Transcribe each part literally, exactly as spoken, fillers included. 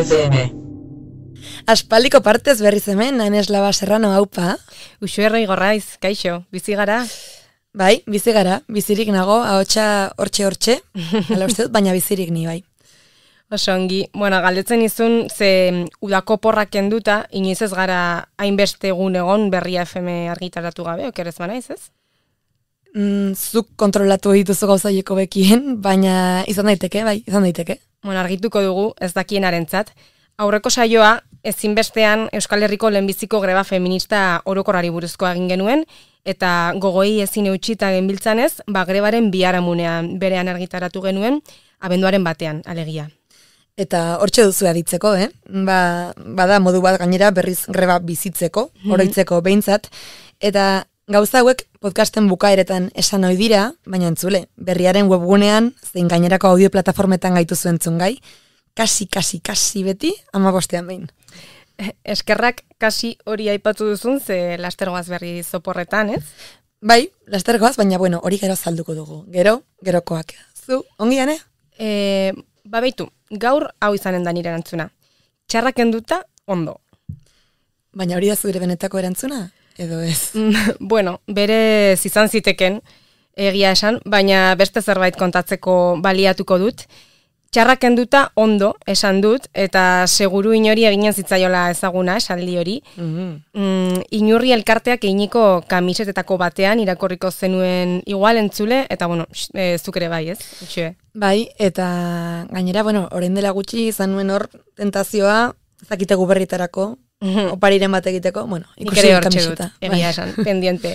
F M. Aspaldiko partez berriz hemen, Aines Laba Serrano haupa. Uxuerrei gorraiz, kaixo, bizi gara? Bai, bizi gara, bizirik nago, ahotsa hortxe-hortxe, ala uste dut, baina bizirik ni bai. Oso ongi, bueno, galdetzen izun, ze udako porrak kenduta, inoiz ez gara hainbeste egun egon berria F M argitaratu gabe, okerez banaiz, ez? Mm, zuk kontrolatu dituzu gauzaieko bekien, baina izan daiteke, bai, izan daiteke. Bueno, argituko dugu, ez dakienarentzat. Aurreko saioa, ezinbestean Euskal Herriko lehenbiziko greba feminista orokorrari buruzkoa egin genuen, eta gogoi ezin eutxita genbiltzanez, ba grebaren biharamunean berean argitaratu genuen, abenduaren batean, alegia. Eta hortxe duzu aditzeko, eh? Ba, bada modu bat gainera berriz greba bizitzeko, oroitzeko behintzat, eta gauza hauek podcasten bukaeretan esan ohi dira, baina entzule, berriaren webgunean, zein gainerako audio plataformetan gaituzu entzun gai, kasi, kasi, kasi beti, ama bostean behin. Eskerrak kasi hori aipatu duzun, ze lastergoaz berri zoporretan, ez? Bai, lastergoaz, baina bueno, hori gero zalduko dugu. Gero, gerokoak. Zu, ongi gane? E, ba beitu, gaur hau izanen da nire erantzuna. Txarrak enduta, ondo. Baina hori da zure benetako erantzuna? Edo ez? Bueno, berez izan ziteken, egia esan, baina beste zerbait kontatzeko baliatuko dut. Txarrak enduta ondo esan dut, eta seguru inori eginen zitzaiola ezaguna, esaldi hori. Mm-hmm. mm, inurri elkarteak einiko kamisetetako batean irakorriko zenuen igual entzule, eta bueno, e, zuk ere bai, ez? Utxue. Bai, eta gainera, bueno, orain dela gutxi izan nuen hor tentazioa, zakitegu berritarako, mm-hmm. opariren bat egiteko, bueno, ikusi kamiseta. Dut, egia esan, pendiente.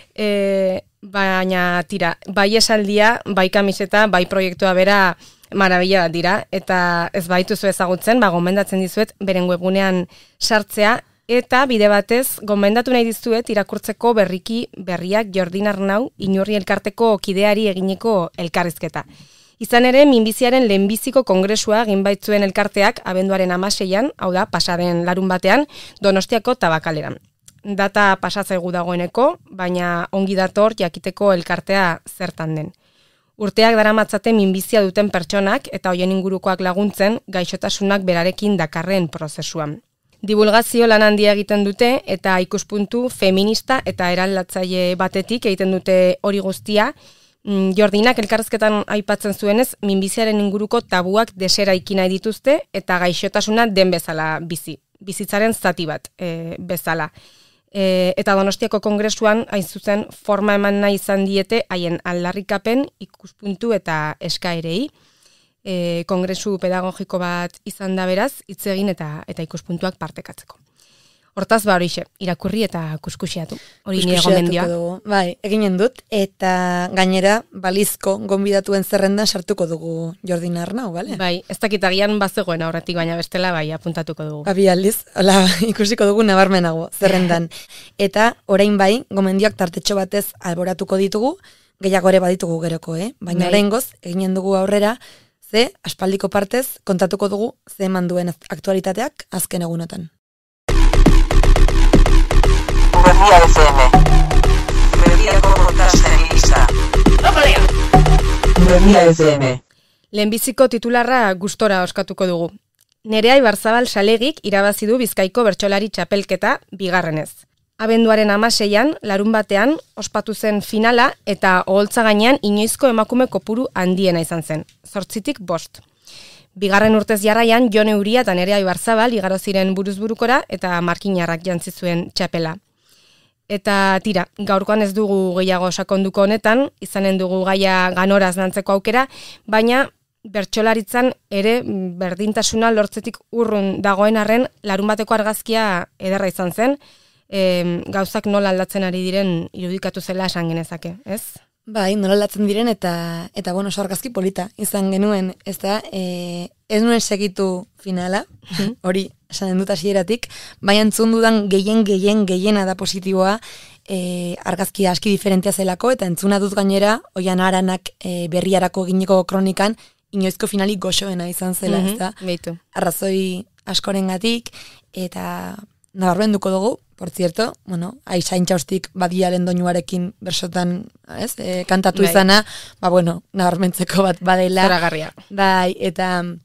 E, baina tira, bai esaldia, bai kamiseta, bai proiektua bera, marabila bat dira, eta ez baituzu ezagutzen, ba, gomendatzen dizuet, beren webgunean sartzea, eta bide batez, gomendatu nahi dizuet, irakurtzeko berriki berriak Jordin Arnau, inurri elkarteko kideari egineko elkarrizketa. Izan ere, minbiziaren lehenbiziko kongresua egin baitzuen elkarteak, abenduaren hamaseian, hau da, pasaren larun batean, Donostiako Tabakaleran. Data pasatzaigu dagoeneko, baina ongi dator jakiteko elkartea zertan den. Urteak daramatzate minbizia duten pertsonak eta hoien ingurukoak laguntzen gaixotasunak berarekin dakarren prozesuan. Divulgazio lan handia egiten dute eta ikuspuntu feminista eta eraldatzaile batetik egiten dute hori guztia. Jordinak elkarrezketan aipatzen zuenez, minbiziaren inguruko tabuak deseraiki nahi dituzte eta gaixotasuna den bezala bizi. Bizitzaren zati bat e, bezala. E, eta Donostiako kongresuan, hain zuzen, forma eman nahi izan diete haien aldarrikapen, ikuspuntu eta eskaerei. E, kongresu pedagogiko bat izan da beraz, hitz egin eta eta ikuspuntuak partekatzeko. Hortaz ba horixe, irakurri eta kuskusiatu. Hori nire gomendioa. Bai, eginen dut, eta gainera balizko gonbidatuen zerrendan sartuko dugu Jordin Arnau, bale? Bai, ez dakitagian bazegoen aurretik, baina bestela bai, apuntatuko dugu. Abi aldiz, hola, ikusiko dugu nabarmenago zerrendan. Eta orain bai, gomendioak tartetxo batez alboratuko ditugu, gehiago ere baditugu geroko, eh? Baina bai. oraingoz eginen dugu aurrera, ze aspaldiko partez kontatuko dugu ze eman duen aktualitateak azken egunotan. Berria F M. Berriako podcast feminista. Berria F M. Lehenbiziko titularra gustora oskatuko dugu. Nerea Ibarzabal Salegik irabazi du Bizkaiko bertsolari txapelketa bigarrenez. Abenduaren hamaseian, larun batean, ospatu zen finala eta oholtza gainean inoizko emakume kopuru handiena izan zen. Zortzitik bost. Bigarren urtez jarraian, Jone Uria eta Nerea Ibarzabal igaro ziren buruzburukora eta markinarrak jantzi zuen txapela. Eta tira, gaurkoan ez dugu gehiago sakonduko honetan, izanen dugu gaia ganoraz dantzeko aukera, baina bertsolaritzan ere berdintasuna lortzetik urrun dagoen arren larun bateko argazkia ederra izan zen, e, gauzak nola aldatzen ari diren irudikatu zela esan genezake, ez? Bai, nola aldatzen diren eta eta bueno, oso argazki polita izan genuen, ez da, e, ez nuen segitu finala, hori esan dut hasieratik, baina entzun dudan gehien gehien gehiena da positiboa, e, argazkia aski diferentea zelako, eta entzuna dut gainera, oian aranak e, berriarako eginiko kronikan, inoizko finalik goxoena izan zela, mm-hmm, ez da? Beitu. Arrazoi askorengatik, eta nabarmenduko dugu, por cierto, bueno, aizain txaustik badialen doinuarekin bersotan, ez, e, kantatu bai. Izana, ba bueno, nabarmentzeko bat badela. Zoragarria. Bai, eta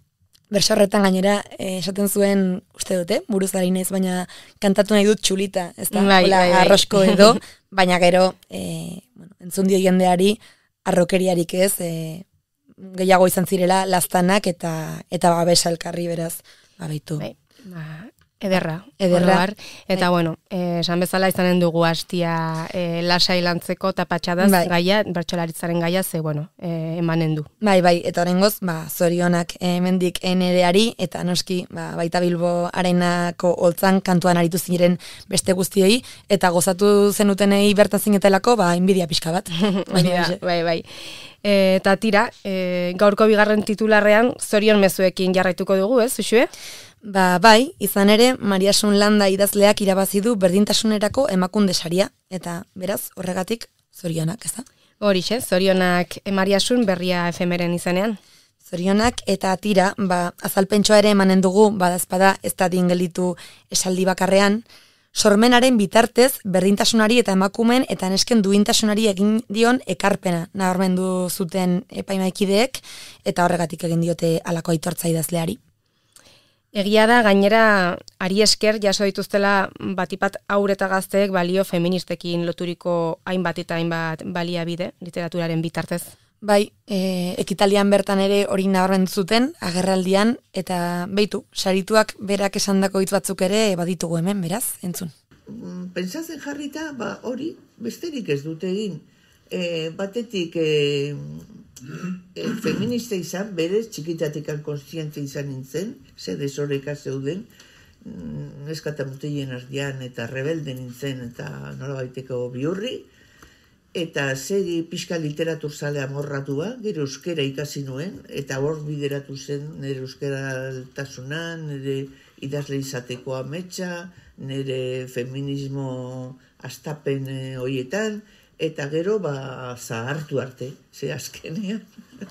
berso horretan gainera eh, esaten zuen, uste dute, buruz ari naiz, baina kantatu nahi dut txulita, ez da? Bai, Hola, bai, bai. arrosko edo, baina gero, eh, bueno, entzun dio jendeari, arrokeriarik ez, eh, gehiago izan zirela lastanak eta eta babesa elkarri beraz, babaitu. Bai, ba, ederra. Ederra. oroar. Eta Bai. bueno, eh, esan bezala izanen dugu hastia eh, lasai lantzeko tapatxadaz Bai. gaia, bertsolaritzaren gaia, ze bueno, eh, emanen du. Bai, bai, eta horrengoz, ba, zorionak hemendik enereari, eta noski, ba, baita Bilbo arenako holtzan kantuan aritu ziren beste guztiei, eta gozatu zenutenei bertan zinetelako, ba, inbidia pixka bat. Hori da, bai, bai. E, eta tira, e, gaurko bigarren titularrean zorion mezuekin jarraituko dugu, ez, Uxue? Ba, bai, izan ere, Mariasun Landa idazleak irabazi du berdintasunerako emakunde saria, eta beraz, horregatik, zorionak, ez da? Horixe, zorionak Mariasun berria efemeren izanean. Zorionak eta tira, ba, azalpentsoa ere emanen dugu, badazpada ez da dingelitu esaldi bakarrean, sormenaren bitartez berdintasunari eta emakumen eta nesken duintasunari egin dion ekarpena nabarmendu zuten epaimaikideek eta horregatik egin diote halako aitortza idazleari. Egia da, gainera, ari esker jaso dituztela batipat haur eta gazteek balio feministekin loturiko hainbat eta hainbat baliabide literaturaren bitartez. Bai, e, ekitalian bertan ere hori nabarmendu zuten, agerraldian, eta beitu, sarituak berak esandako hitz batzuk ere baditugu hemen, beraz, entzun. Pentsatzen jarrita, ba, hori besterik ez dute egin. E, batetik e, e, feminista izan, berez txikitatikan kontziente izan nintzen, ze desoreka zeuden, neskata mutilen ardian eta rebelde nintzen eta nola baiteko bihurri, eta segi pixka literatur zale amorratua, gero euskera ikasi nuen, eta hor bideratu zen nire euskeraltasuna, nire idazle izateko ametsa, nire feminismo astapen hoietan, eta gero ba zahartu arte, ze azkenean.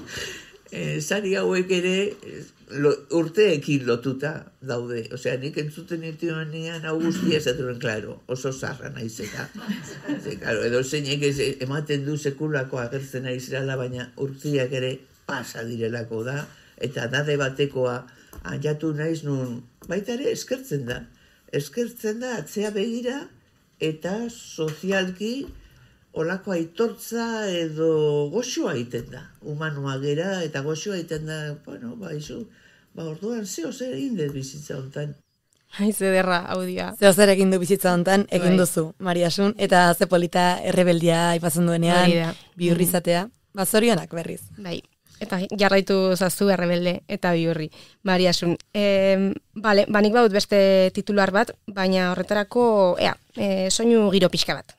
E, sari hauek ere lo, urteekin lotuta daude. Osea, nik entzuten irtioanean hau guztia esatuen, klaro, oso zarra naiz eta. Ze, klaro, edo zeinek ez ematen du sekulako agertzen naizela, baina urteak ere pasa direlako da, eta dade batekoa aiatu naiz nun, baita ere eskertzen da. Eskertzen da atzea begira eta sozialki olako aitortza edo goxoa egiten da. Humanoa gera eta goxoa egiten da, bueno, ba, izu, ba, orduan zeo zer egin dut bizitza hontan. Aiz ederra, audia. Zeo zer egin du bizitza hontan, egin Bai. duzu, Mariasun, eta ze polita errebeldia aipatzen duenean, Hori da. bihurrizatea, ba, zorionak berriz. Bai, eta jarraitu zazu errebelde eta bihurri. Mariasun, e, bale, banik baut beste titular bat, baina horretarako, ea, e, soinu giro pixka bat.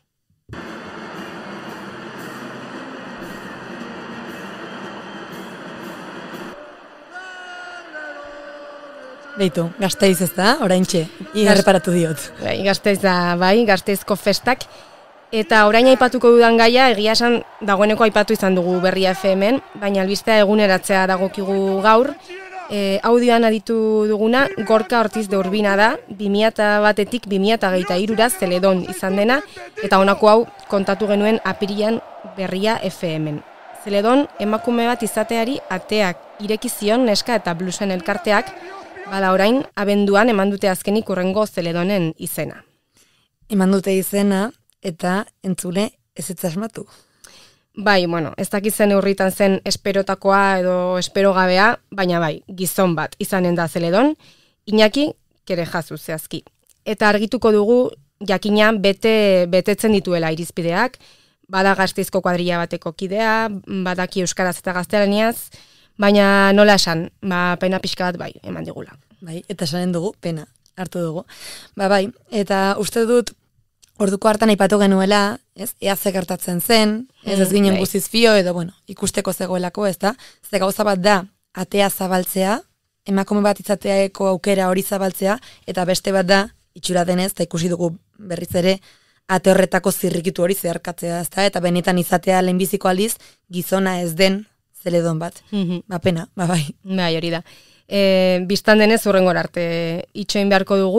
Beitu, Gasteiz ez da, oraintxe, igarreparatu diot. Bai, Gasteiz da, bai, Gasteizko festak. Eta orain aipatuko dudan gaia, egia esan dagoeneko aipatu izan dugu Berria F M-en, baina albistea eguneratzea dagokigu gaur. E, audioan aditu duguna, Gorka Ortiz de Urbina da, bi mila batetik bi mila hogeita hirura Zeledon izan dena, eta honako hau kontatu genuen apirian Berria F M-en. Zeledon emakume bat izateari ateak ireki zion neska eta bluesen elkarteak, bada orain abenduan eman dute azkenik urrengo Zeledonen izena. Eman dute izena, eta entzule ez ez asmatu. Bai, bueno, ez dakitzen neurritan zen esperotakoa edo espero gabea, baina bai, gizon bat izanen da Zeledon, Iñaki kere jazu zehazki. Eta argituko dugu, jakina bete betetzen dituela irizpideak, bada Gasteizko kuadrilla bateko kidea, badaki euskaraz eta gaztelaniaz, baina nola esan, ba, pena pixka bat bai, eman digula. Bai, eta esanen dugu, pena, hartu dugu. Ba bai, eta uste dut, orduko hartan aipatu genuela, ez, ea ze gertatzen zen, ez ez ginen bai. guztiz fio, edo bueno, ikusteko zegoelako, ez da, ze gauza bat da, atea zabaltzea, emakume bat izateako aukera hori zabaltzea, eta beste bat da, itxura denez, eta ikusi dugu berriz ere, ate horretako zirrikitu hori zeharkatzea, ez da, eta benetan izatea lehenbiziko aldiz, gizona ez den Zeledon bat. Ba pena, ba bai. Bai, hori da. E, biztan denez urrengor arte itxoin beharko dugu,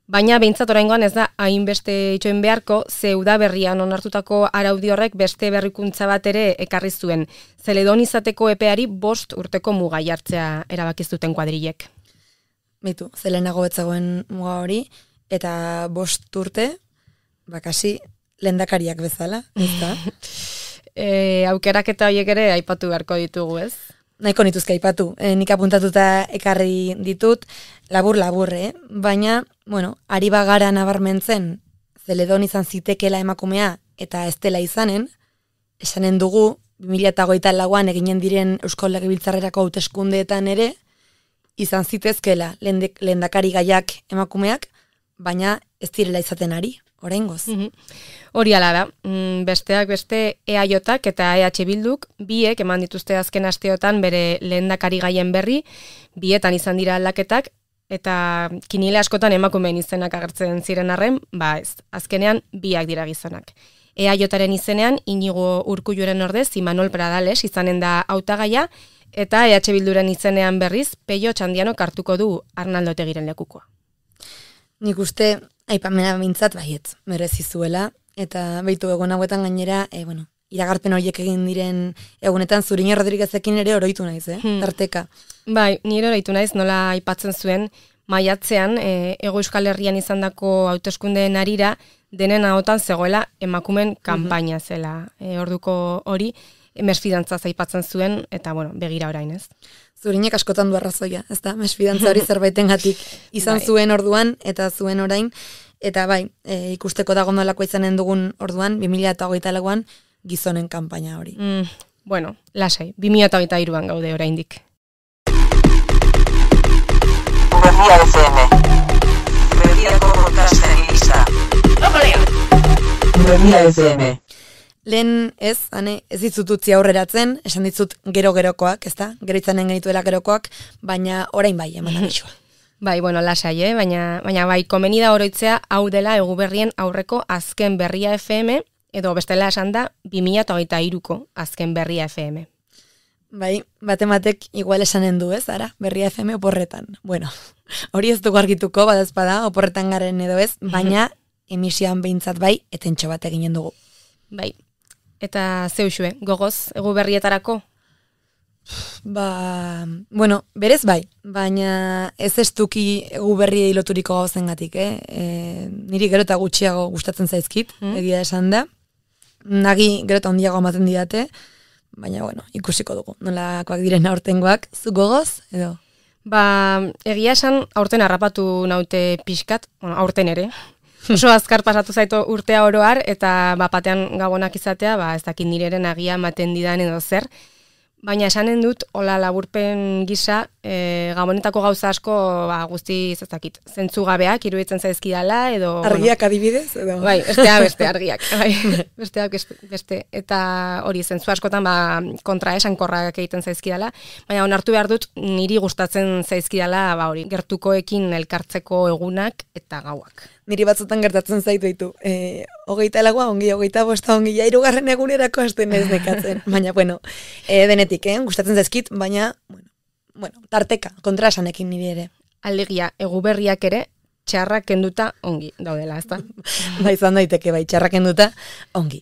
Baina behintzat oraingoan ez da hainbeste itxoen beharko, ze udaberrian onartutako araudi horrek beste berrikuntza bat ere ekarri zuen. Zeledon izateko epeari bost urteko muga jartzea erabaki zuten kuadrilek. Bitu, zelenago etzagoen muga hori, eta bost urte, bakasi, lehendakariak bezala, ez da? e, aukerak eta horiek ere aipatu beharko ditugu, ez? Nahiko nituzke aipatu. E, nik apuntatuta ekarri ditut, labur-labur, eh? Baina, bueno, ari bagara nabarmentzen, Zeledon izan zitekela emakumea eta ez dela izanen, esanen dugu, bi mila hogeita lauan eginen diren Eusko Legebiltzarrerako hauteskundeetan ere, izan zitezkela lehendakari gaiak emakumeak, baina ez direla izaten ari, oraingoz. Mm-hmm. Hori ala da, besteak beste E A Jak eta E H Bilduk biek eman dituzte azken asteotan bere lehendakari gaien berri, bietan izan dira aldaketak, eta kinile askotan emakumeen izenak agertzen ziren arren, ba ez, azkenean biak dira gizonak. E A Jaren izenean Inigo Urkulluren ordez Imanol Pradales izanen da hautagaia, eta E H Bilduren izenean berriz Pello Txandianok hartuko du Arnaldo Otegiren lekukoa. Nik uste aipamena bintzat baietz, merezi zuela, eta behitu egon hauetan gainera, e, bueno, iragarpen horiek egin diren egunetan Zuriñe Rodriguezekin ere oroitu naiz, eh? Hmm. Tarteka. Bai, nire oroitu naiz, nola aipatzen zuen, maiatzean, e, Hego Euskal Herrian izandako hauteskundeen arira, denen ahotan zegoela emakumen kanpaina zela. E, orduko hori, mesfidantza aipatzen zuen, eta bueno, begira orain, ez? Zurinek askotan du arrazoia, ez da? Mesfidantza hori zerbaitengatik izan bai. Zuen orduan, eta zuen orain, eta bai, e, ikusteko dago nolako izanen dugun orduan, bi mila hogeita lauan, gizonen kanpaina hori. Mm, bueno, lasai, bi mila hogeita hiruan gaude oraindik. Berria F M. Berriako podcastegista. Berria F M. Lehen ez, ane, ez ditzututzi aurreratzen, esan ditzut gero-gerokoak, ez da? Gero izanen genituela gerokoak, baina orain bai, eman abisua. Bai, bueno, lasai, eh? baina, baina bai, komeni da oroitzea hau dela Eguberrien aurreko azken Berria F M, edo bestela esan da, bi mila hogeita hiruko azken Berria F M. Bai, batematek igual esanen du, ez, ara? Berria F M oporretan. Bueno, hori ez dugu argituko, badazpada, oporretan garen edo ez, baina emisioan behintzat bai, etentxo bat eginen dugu. Bai, eta zeusue, gogoz, Eguberrietarako? Ba, bueno, berez bai, baina ez estuki Eguberriei loturiko gauzengatik, eh? E, niri gero eta gutxiago gustatzen zaizkit, hmm? Egia esan da. Nagi gero eta handiago ematen didate, baina, bueno, ikusiko dugu. Nolakoak diren aurtengoak, zu gogoz, edo? Ba, egia esan aurten harrapatu naute pixkat, bueno, aurten ere. Oso azkar pasatu zaitu urtea oroar, eta bapatean gabonak izatea, ba, ez dakit nireren agia ematen didan edo zer. Baina esanen dut, hola laburpen gisa, e, gabonetako gauza asko ba, guzti ez zentzugabeak, iruditzen zaizkidala, edo... Argiak bueno, adibidez, edo? Bai, bestea beste argiak. Bai, besteak beste. Eta hori, zentzu askotan ba, kontra esankorrak egiten zaizkidala, baina onartu behar dut, niri gustatzen zaizkidala, ba, hori, gertukoekin elkartzeko egunak eta gauak. Niri batzutan gertatzen zaitu ditu. E, hogeita lagoa ongi, hogeita bosta ongi, ja irugarren egunerako hasten ez nekatzen. Baina, bueno, e, denetik, eh? Gustatzen zaizkit, baina, bueno, bueno, tarteka, kontra esanekin niri ere. Alegia, Eguberriak ere, txarrak kenduta ongi daudela, ezta? Ba, izan daiteke, bai, txarrak kenduta ongi.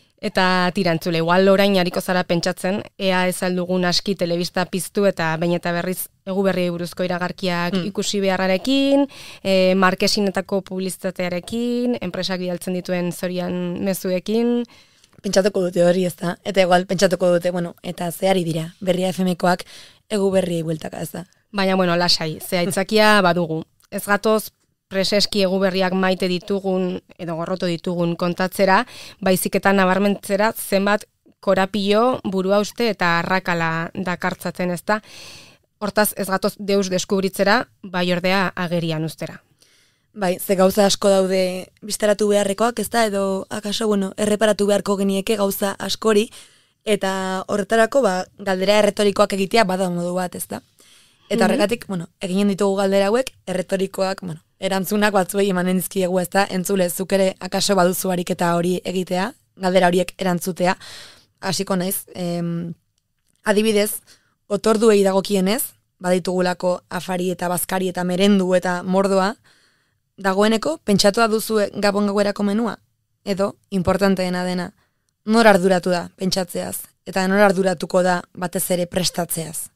Eta tirantzule, igual orain hariko zara pentsatzen, ea ez aldugun aski telebista piztu eta bain eta berriz Eguberriei buruzko iragarkiak mm. ikusi beharrarekin, e, markesinetako publizitatearekin, enpresak bidaltzen dituen zorian mezuekin. Pentsatuko dute hori, ez da? Eta igual pentsatuko dute, bueno, eta zeari dira, Berria F M-koak Eguberriei bueltaka, ez da? Baina, bueno, lasai, ze aitzakia badugu. Ez gatoz preseski Eguberriak maite ditugun, edo gorroto ditugun kontatzera, baizik eta nabarmentzera zenbat korapio, burua uste eta arrakala dakartzaten, ez da? Hortaz, ez gatoz deus deskubritzera, bai ordea agerian ustera. Bai, ze gauza asko daude biztaratu beharrekoak, ez da, edo akaso, bueno, erreparatu beharko genieke gauza askori, eta horretarako, ba, galdera erretorikoak egitea bada modu bat, ez da? Eta horregatik, mm-hmm. bueno, eginen ditugu galdera hauek, erretorikoak, bueno, erantzunak batzuei emanen dizkiegu, ez da, entzule, zuk ere akaso baduzu ariketa hori egitea, galdera horiek erantzutea, hasiko naiz, em, adibidez, otorduei dagokienez, baditugulako afari eta bazkari eta merendu eta mordoa, dagoeneko, pentsatua duzu gabon gauerako menua, edo, importanteena dena, nor arduratu da pentsatzeaz, eta nor arduratuko da batez ere prestatzeaz.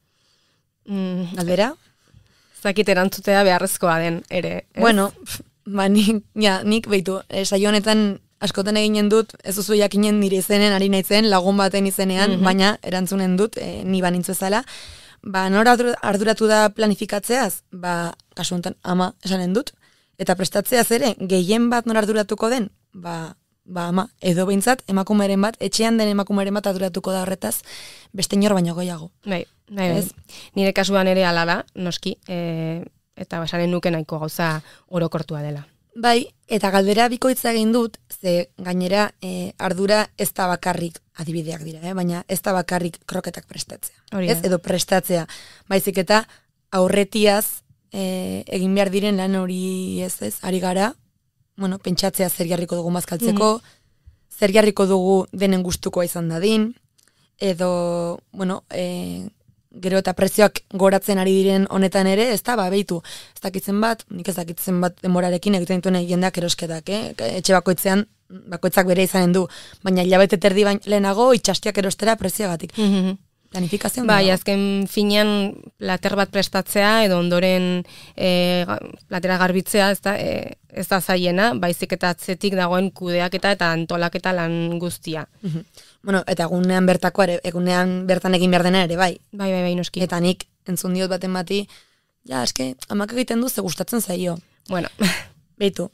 Mm, Galdera? Zakit erantzutea beharrezkoa den ere. Ez? Bueno, ba, nik, ja, nik behitu, e, saio honetan askotan eginen dut, ez duzu jakinen nire izenen, ari naitzen, lagun baten izenean, Mhm. baina erantzunen dut, e, ni banintzu ezala, ba, nor ardur- arduratu da planifikatzeaz, ba, kasu honetan ama esanen dut, eta prestatzeaz ere, gehien bat nor arduratuko den, ba, ba ama, edo behintzat, emakumeren bat, etxean den emakumeren bat arduratuko da horretaz, beste inor baino gehiago. Bai, bai, bai. Ez? Nire kasuan ere ala da, noski, e, eta basanen nuke nahiko gauza orokortua dela. Bai, eta galdera bikoitza egin dut, ze gainera e, ardura ez da bakarrik, adibideak dira, eh? baina ez da bakarrik kroketak prestatzea. Hori Ez, da. edo prestatzea. Baizik eta aurretiaz e, egin behar diren lan hori ez ez, ari gara, bueno, pentsatzea zer jarriko dugu mazkaltzeko, zer jarriko dugu denen gustukoa izan dadin, edo, bueno, e, gero eta prezioak goratzen ari diren honetan ere, ez da, ba, behitu, ez dakitzen bat, nik ez dakitzen bat demorarekin egiten dituen jendeak erosketak, eh? Etxe bakoitzean, bakoitzak bere izanen du, baina hilabete terdi bain lehenago itxastiak erostera prezioagatik. Planifikazioan Bai, dago. azken finean plater bat prestatzea edo ondoren e, platera garbitzea ez da, e, ez da zaiena, baizik eta atzetik dagoen kudeaketa eta antolaketa lan guztia. Mhm. Bueno, eta egunean bertako ere, egunean bertan egin behar dena ere, bai. Bai, bai, bai, noski. Eta nik entzun diot baten bati, ja, eske, amak egiten du ze gustatzen zaio. Bueno, Beitu,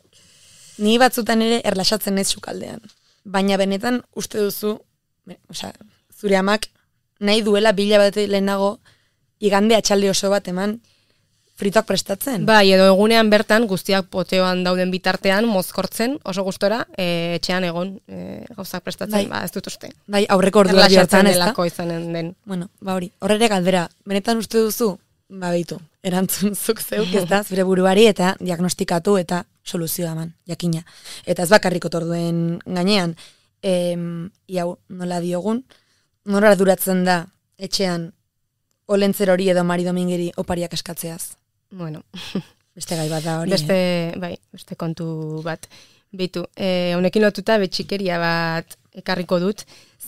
ni batzutan ere erlaxatzen naiz sukaldean. Baina benetan uste duzu, be- osea, zure amak nahi duela bila bat lehenago igande atxalde oso bat eman fritoak prestatzen. bai, edo egunean bertan guztiak poteoan dauden bitartean mozkortzen oso gustora e, etxean egon e, gauzak prestatzen, Bai. ba, ez dut uste. Bai, aurreko ordua Erlaxatzen hartan ez da. delako izanen den. Bueno, ba hori, horrere galdera, benetan uste duzu, ba beitu, erantzun zuk zeuk ez da, zure buruari eta diagnostikatu eta soluzioa eman, jakina. Eta ez bakarrik otorduen gainean, em, iau, nola diogun, nora arduratzen da etxean olentzer hori edo Mari Domingeri opariak eskatzeaz. Bueno, Beste gai bat da hori. beste, eh? bai, beste kontu bat. Bitu, e, honekin lotuta betxikeria bat ekarriko dut,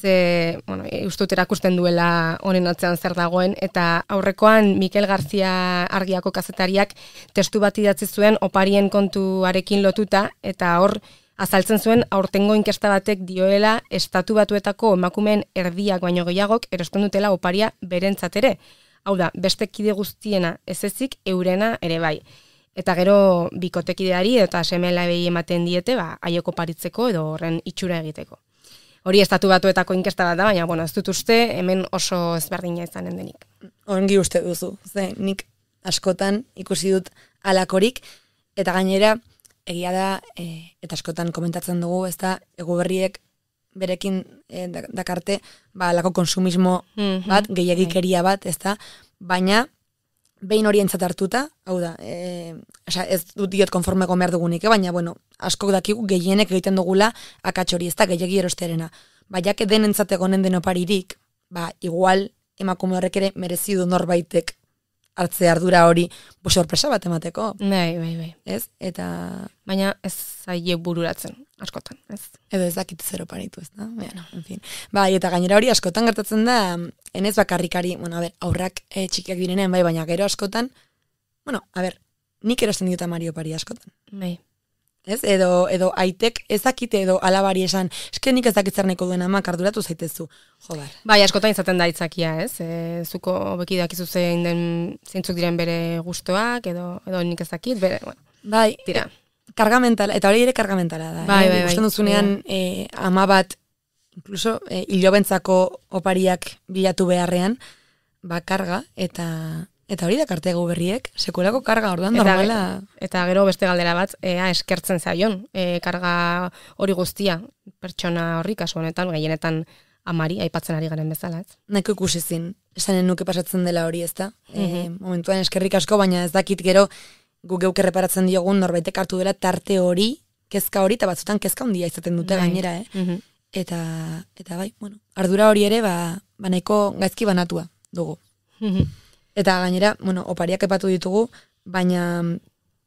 ze, bueno, e, uste dut erakusten duela honen atzean zer dagoen, eta aurrekoan Mikel Garzia Argiako kazetariak testu bat idatzi zuen oparien kontuarekin lotuta, eta hor azaltzen zuen aurtengo inkesta batek dioela estatu batuetako emakumeen erdiak baino gehiagok erosten dutela oparia berentzat ere. Hau da, beste kide guztiena ez ezik eurena ere bai. Eta gero bikotekideari eta seme-alabei ematen diete, ba, haiek oparitzeko edo horren itxura egiteko. Hori estatu batuetako inkesta bat da, baina bueno, ez dut uste hemen oso ezberdina izanen denik. Ongi uste duzu, ze nik askotan ikusi dut alakorik, eta gainera, egia da, e, eta askotan komentatzen dugu, ez da, egoberriek berekin e, dak- dakarte, ba, alako konsumismo Mhm. bat, gehiagikeria bat, ez da, baina, behin hori entzat hartuta, hau da, e, osea, ez dut diot konformeko behar dugunik, eh? Baina, bueno, askok dakigu gehienek egiten dugula akats hori, ez da, gehiagi erostearena. Baiak den entzat egonen den oparirik, ba, igual, emakume horrek ere merezi du norbaitek hartze ardura hori, bo sorpresa bat emateko, Bai, bai, bai. ez? Eta, Baina ez zaie bururatzen, askotan, ez? edo ez dakit zer oparitu, ez da? Bueno, en fin. Bai, eta gainera hori askotan gertatzen da, enez bakarrikari, bueno, a ber, aurrak e, txikiak direnean, bai, baina gero askotan, bueno, a ber, nik erosten diot amari opari askotan. Bai. Ez? Edo, edo aitek ezakite edo alabari esan, eske nik ez dakit zer nahiko duen amak arduratu zaitezu. Jo, bar. Bai, askotan izaten da itzakia, ez? E, zuko beki dakizu zein den zeintzuk diren bere gustoak edo edo nik ez dakit, bere, bueno, Bai, tira. karga mentala, eta hori ere karga mentala da. Bai, eh? bai, Ikusten bai. duzunean eh, ama bat, incluso eh, ilobentzako opariak bilatu beharrean, ba karga, eta eta hori dakarte gu berriek, sekulako karga, orduan Eta, normala. eta gero beste galdera bat, ea eskertzen zaion, e, karga hori guztia, pertsona horri kasu honetan, gehienetan amari, aipatzen ari garen bezala, ez? Nahiko ikusi zin, esanen nuke pasatzen dela hori, ezta? Mhm. Eh, momentuan eskerrik asko, baina ez dakit gero gu geuk erreparatzen diogun norbaitek hartu dela tarte hori, kezka hori, eta batzutan kezka handia izaten dute Bai. gainera, eh? Mhm. Eta, eta bai, bueno, ardura hori ere, ba, ba nahiko gaizki banatua dugu. Mhm. Eta gainera, bueno, opariak epatu ditugu, baina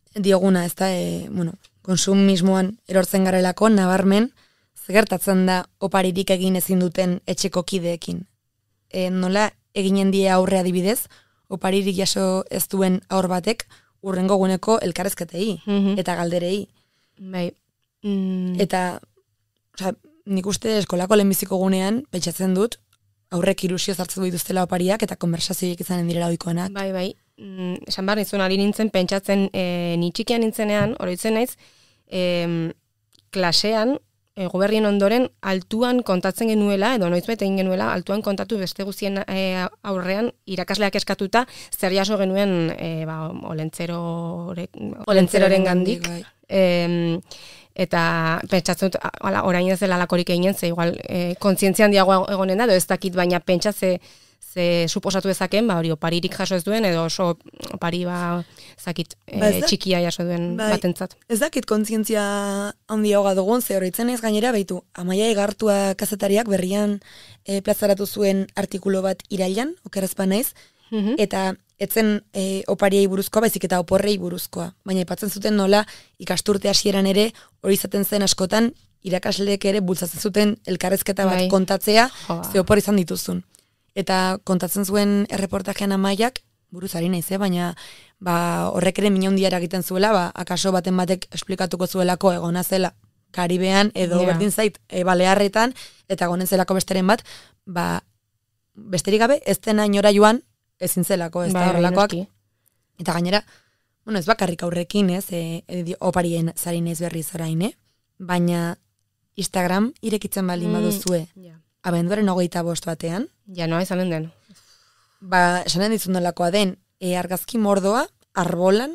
dioguna, ez da, e, bueno, konsumismoan erortzen garelako, nabarmen, zegertatzen da oparirik egin ezin duten etxeko kideekin. E, nola eginen die aurre adibidez, oparirik jaso ez duen aur batek, urrengo guneko elkarrezketei, Mhm. eta galderei. Bai. Mm, Eta, osea, nik uste eskolako lehenbiziko gunean, pentsatzen dut, aurrek ilusio zartzen dituztela opariak, eta konversazioik izanen direla ohikoenak. Bai, bai. Mm, esan behar nizun, ari nintzen, pentsatzen, e, ni txikian nintzenean, oroitzen naiz, e, klasean, e, goberrien ondoren, altuan kontatzen genuela, edo noizbait egin genuela, altuan kontatu beste guztien e, aurrean, irakasleak eskatuta, zer jaso genuen, e, ba, olentzerore, olentzeroren gandik. Bai. E, eta pentsatzen dut, hala, orain ez dela alakorik eginen, ze igual, e, kontzientzia handiago egonen da, edo ez dakit, baina pentsa ze, ze suposatu dezaken, ba, hori oparirik jaso ez duen, edo oso opari, ba, zakit, e, Ba, ez da- txikia jaso duen Bai. batentzat. Ez dakit kontzientzia handiagoa dugun, ze horretzen ez gainera, baitu, Amaia Igartua kazetariak berrian e, plazaratu zuen artikulu bat irailan, okerazpa naiz, Mhm. eta etzen e, opariei buruzkoa, baizik eta oporrei buruzkoa. Baina aipatzen zuten nola ikasturte hasieran ere, hori izaten zen askotan, irakasleek ere bultzatzen zuten elkarrezketa bat Bai. kontatzea, Jo. ze opor izan dituzun. Eta kontatzen zuen erreportajean Amaiak, buruz ari naiz, eh? Baina ba, horrek ere mina handia eragiten zuela, ba, akaso baten batek esplikatuko zuelako egona zela Karibean, edo Ja. berdin zait, e, Balearretan, eta egonen zelako besteren bat, ba, besterik gabe, ez dena inora joan, ezin zelako, ez da Bai, horrelakoak. noski. Eta gainera, bueno, ez bakarrik aurrekin, ez, e, e, oparien zari naiz berriz orain, eh? Baina Instagram irekitzen baldin Mm, baduzue, Ja, abenduaren hogeita bost batean, ja noa izanen den. ba, esanen dizun nolakoa den, e, argazki mordoa, arbolan,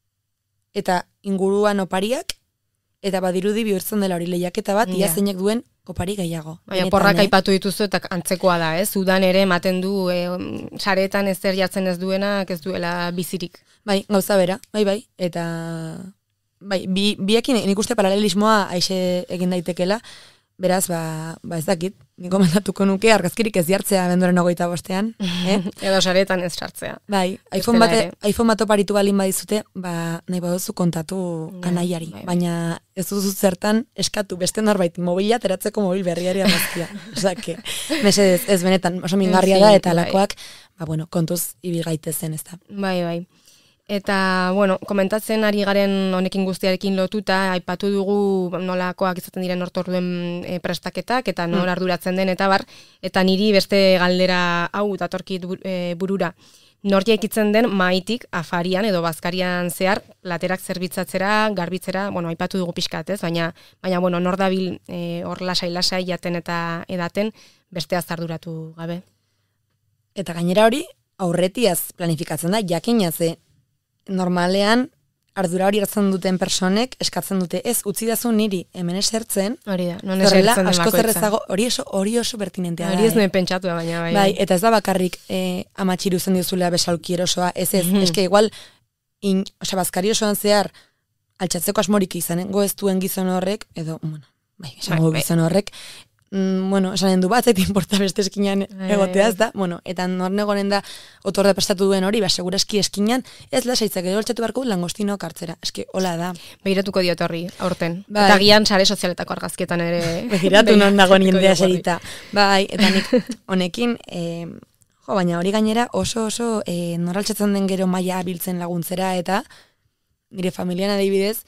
eta inguruan opariak, eta badirudi bihurtzen dela hori lehiaketa bat, ia Ja. zeinek duen opari gehiago. Baina Benetan, porrak eh? aipatu dituzu eta antzekoa da, ez? Udan ere ematen du, e, saretan ez zer jartzen ez duenak ez duela bizirik. Bai, gauza bera, bai, bai, eta bai, bi, biekin nik uste paralelismoa aixe egin daitekela, beraz, ba, ba ez dakit, nik komentatuko nuke argazkirik ez jartzea abenduaren hogeita bostean, eh? Edo saretan ez sartzea. Bai, Ez iPhone dela bate, ere. iPhone bat oparitu balin badizute, ba, nahi baduzu kontatu Ja, anaiari, bai, bai. baina ez duzu zertan eskatu beste norbait mobila teratzeko mobil berriari argazkia. Osea, que, mesedez, ez benetan oso mingarria En da, fin, eta bai. alakoak, ba, bueno, kontuz ibil gaitezen, ez da. Bai, bai. Eta, bueno, komentatzen ari garen honekin guztiarekin lotuta, aipatu dugu nolakoak izaten diren ortorduen e, prestaketak, eta nor arduratzen den, eta bar, eta niri beste galdera hau datorkit bu- e, burura. Nor jaikitzen den maitik afarian edo bazkarian zehar platerak zerbitzatzera, garbitzera, bueno, aipatu dugu pixkat, ez? Baina, baina bueno, nor dabil e, hor lasai-lasai jaten eta edaten beste arduratu gabe. Eta gainera hori, aurretiaz planifikatzen da, jakina ze normalean ardura hori hartzen duten personek eskatzen dute ez utzi dazu niri hemen esertzen, Hori da, non horrela esertzen den asko bakoitza. zerrezago, hori oso, hori oso pertinentea da. Hori ez eh? nuen pentsatu da, baina bai. Bai, eta ez da bakarrik e, amatxiru zen diozulea besalki erosoa, ez ez, eske igual, in, osea, bazkari osoan zehar, altxatzeko asmorik izanengo ez duen gizon horrek, edo, bueno, bai, esango Bai, bai. gizon horrek, mm, bueno, esanen du bat, eta importa beste eskinan Bai, egotea, bai, ez da, bueno, eta nor negonen da otorda prestatu duen hori, ba, seguraski eskinan, ez lasaitzak edo altxatu beharko langostinoak hartzera, eski, hola da. Begiratuko diot horri, aurten. Bai. Eta gian sare sozialetako argazkietan ere. Begiratu non dago begiratuko nindea diogu horri. serita. Bai, eta nik honekin, e, jo, baina hori gainera oso oso e, noraltzatzen den gero maila biltzen laguntzera, eta nire familian adibidez,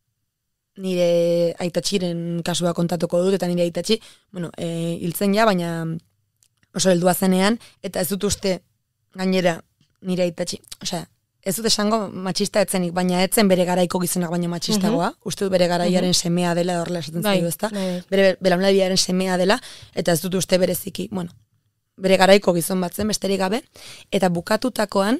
nire aitatxiren kasua kontatuko dut, eta nire aitatxi, bueno, e, hiltzen ja, baina oso heldua zenean, eta ez dut uste gainera nire aitatxi, osea, ez dut esango matxista etzenik, baina etzen bere garaiko gizonak baino matxistagoa, uste dut bere garaiaren semea dela, horrela esaten Bai, zaigu, ezta? bai, bai. Bere belaunaldiaren semea dela, eta ez dut uste bereziki, bueno, bere garaiko gizon batzen besterik gabe, eta bukatutakoan,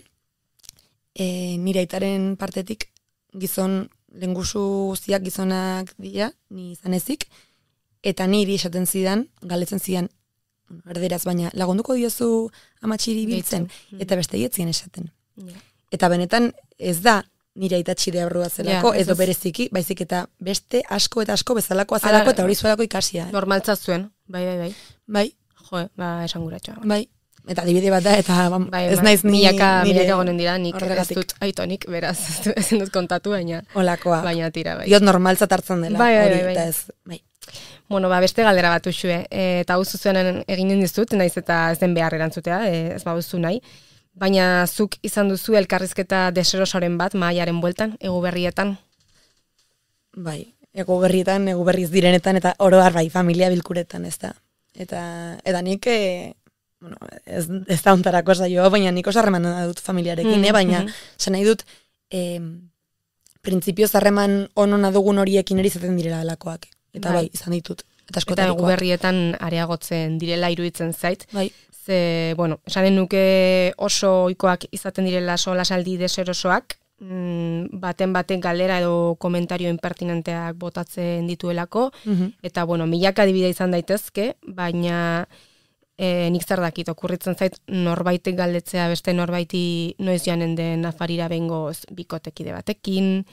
e, nire aitaren partetik gizon, lengusu guztiak gizonak dira, ni izan ezik, eta niri esaten zidan, galetzen zidan, bueno, erderaz, baina lagunduko diozu amatxiri biltzen, Gehitzen. eta beste ietzien esaten. Ja. Eta benetan ez da nire aitatxire aurrua zelako, Ja, ez edo ez. bereziki, baizik eta beste asko eta asko bezalakoa zelako, Hala, eta hori zuelako ikasia. Eh? Normaltzat zuen, bai, bai, bai. Bai, Jo, ba, esan guratxoa. bai. eta dibide bat da, eta ba, Bai, ez bai, naiz ni milaka, nire milaka egonen dira, nik ez horregatik. dut aitonik, beraz, ez dut- ezin dut kontatu, baina, Olakoa. baina tira, bai. Diot normaltzat hartzen dela, Bai, bai, hori, bai, bai. eta ez, bai. Bueno, ba, beste galdera bat uxue, e, eta hau zuzenan eginen dizut, naiz eta ez den behar erantzutea, e, ez baduzu nahi, baina zuk izan duzu elkarrizketa deserosoren bat mahaiaren bueltan, egu berrietan. Bai, ego berrietan, ego berriz direnetan, eta oro har bai, familia bilkuretan, ez da. Eta, eta nik, e, bueno, ez, ez da ontarako zaio, baina nik oso harremana dut familiarekin, Mm, eh? baina, mhm. esan nahi dut, e, printzipioz harreman onona dugun horiekin ere izaten direla alakoak. Eta Bai. bai, izan ditut. Eta Eta askotarikoak. egu berrietan areagotzen direla iruditzen zait. Bai, Ze, bueno, esanen nuke oso ohikoak izaten direla solasaldi deserosoak, mm, baten baten galera edo komentario impertinenteak botatzen dituelako, mhm. eta, bueno, milaka adibide izan daitezke, baina e, nik zer dakit, okurritzen zait norbaitek galdetzea beste norbaiti noiz joanen den afarira bengoz bikotekide batekin,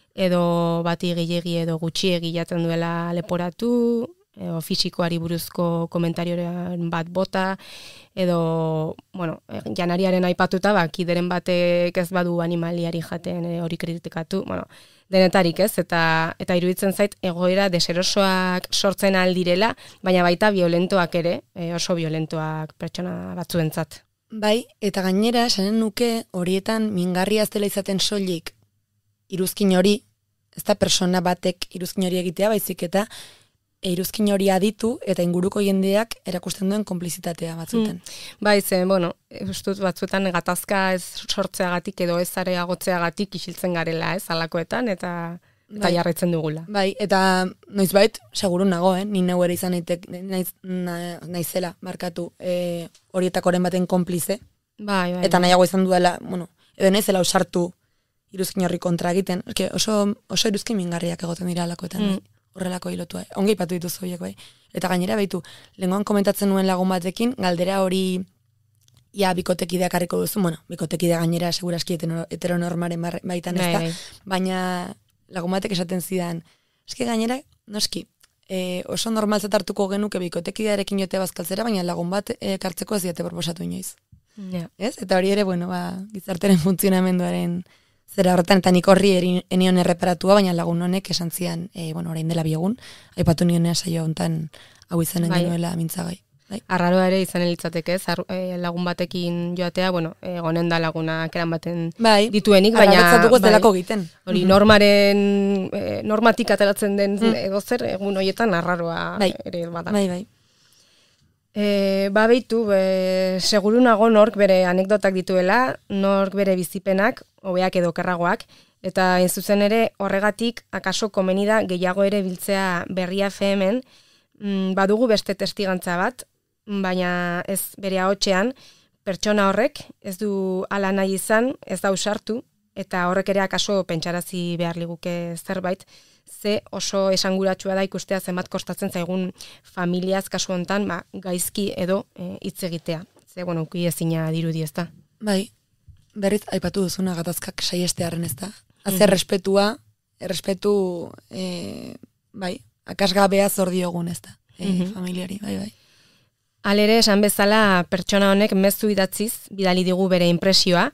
edo bati gehiegi edo gutxiegi jaten duela leporatu, edo fisikoari buruzko komentarioren bat bota, edo, bueno, janariaren aipatuta, ba, kideren batek ez badu animaliari jaten e, hori kritikatu, bueno, denetarik ez, eta eta iruditzen zait egoera deserosoak sortzen aldirela, baina baita violentoak ere, e, oso violentoak pertsona batzuentzat. Bai, eta gainera, esanen nuke horietan mingarria ez dela izaten soilik iruzkin hori, ez da persona batek iruzkin hori egitea, baizik eta e, iruzkin hori aditu eta inguruko jendeak erakusten duen konplizitatea batzutan. Bai, ze, bueno, ustut batzuetan gatazka ez sortzeagatik edo ez areagotzeagatik isiltzen garela, ez, alakoetan, eta, eta Bai. jarraitzen dugula. Bai, eta noizbait, seguru nago, eh? Ni neu ere izan naitek, naiz, na, naizela, markatu, e, horietakoren baten konplize, Bai, bai. eta nahiago izan duela, bueno, edo naizela osartu iruzkin horri kontra egiten, eske oso, oso iruzkin mingarriak egoten dira alakoetan, Mm. bai. Horrelako hilotua. Ongi ipatu dituzu horiek, bai. Eta gainera baitu, lehengoan komentatzen nuen lagun batekin, galdera hori ia bikotekideak harriko duzu, bueno, bikotekidea gainera seguraski hetero- heteronormaren bar- baitan ez Bai, da, bai. baina lagun batek esaten zidan, eske gainera, noski, e, oso normaltzat hartuko genuke bikotekidearekin jotea bazkaltzera, baina lagun bat e, kartzeko ez diate proposatu inoiz. Ja. Ez? Eta hori ere, bueno, ba, gizarteren funtzionamenduaren zera horretan, eta nik horri eri- enion erreparatua, baina lagun honek esan zian, e, bueno, orain dela biegun, aipatu nionea saio hontan hau izanen Bai. genuela mintzagai. Bai. Arraroa ere izan litzateke, ez, ar- eh, lagun batekin joatea, bueno, egonen da lagunak eran baten Bai, dituenik, baina arrabatzat dugu ez bai, delako egiten. hori normaren, eh, normatik ateratzen den Mm. edo zer, egun horietan arraroa Bai. ere bada. Bai, bai. E, ba behitu, be, seguru nago nork bere anekdotak dituela, nork bere bizipenak, hobeak edo kerragoak, eta hain zuzen ere horregatik akaso komeni da gehiago ere biltzea Berria F M-en, mm, badugu beste testigantza bat, baina ez bere ahotsean, pertsona horrek ez du ala nahi izan, ez da usartu, eta horrek ere akaso pentsarazi behar liguke zerbait, ze oso esanguratsua da ikustea zenbat kostatzen zaigun familiaz kasu hontan, ba, gaizki edo e, hitz egitea. Ze, bueno, uki ezina dirudi ez da. Bai, berriz aipatu duzuna gatazkak saiestearen ez da. Haze respetua, errespetu, e, bai, akasgabea zor diogun ez da, e, Mhm. familiari, bai, bai. Halere, esan bezala, pertsona honek mezu idatziz, bidali digu bere impresioa,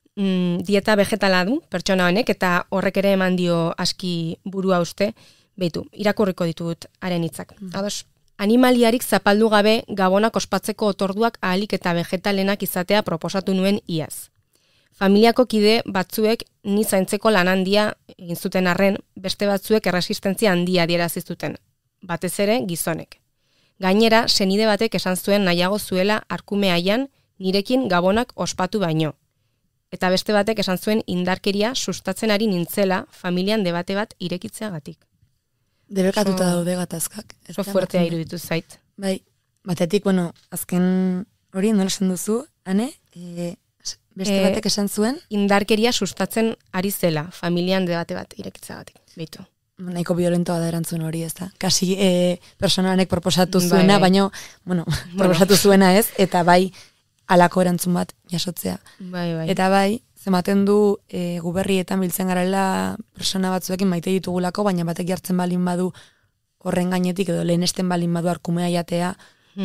mm, dieta vegetala du pertsona honek, eta horrek ere eman dio aski burua uste, behitu, irakurriko ditut haren hitzak. Ados, animaliarik zapaldu gabe gabonak ospatzeko otorduak ahalik eta vegetalenak izatea proposatu nuen iaz. Familiako kide batzuek ni zaintzeko lan handia egin zuten arren, beste batzuek erresistentzia handia adierazi zuten, batez ere gizonek. Gainera, senide batek esan zuen nahiago zuela arkume haian nirekin gabonak ospatu baino. Eta beste batek esan zuen indarkeria sustatzen ari nintzela familian debate bat irekitzeagatik. Debekatuta Oso- daude gatazkak. ez Oso da, fuertea ematen du. iruditu zait. Bai, batetik, bueno, azken hori nola esan duzu, ane, e, beste E, batek esan zuen, Indarkeria sustatzen ari zela familian debate bat irekitzeagatik. Beitu. nahiko violentoa da erantzun hori, ez da. Kasi e, personanek proposatu Bai, zuena, bai. baino, bueno, proposatu zuena ez, eta bai, alako erantzun bat jasotzea. Bai, bai. Eta bai, zematen du e, guberrietan biltzen garela persona batzuekin maite ditugulako, baina batek jartzen balin badu horren gainetik edo lehenesten balin badu arkumea jatea, Mhm.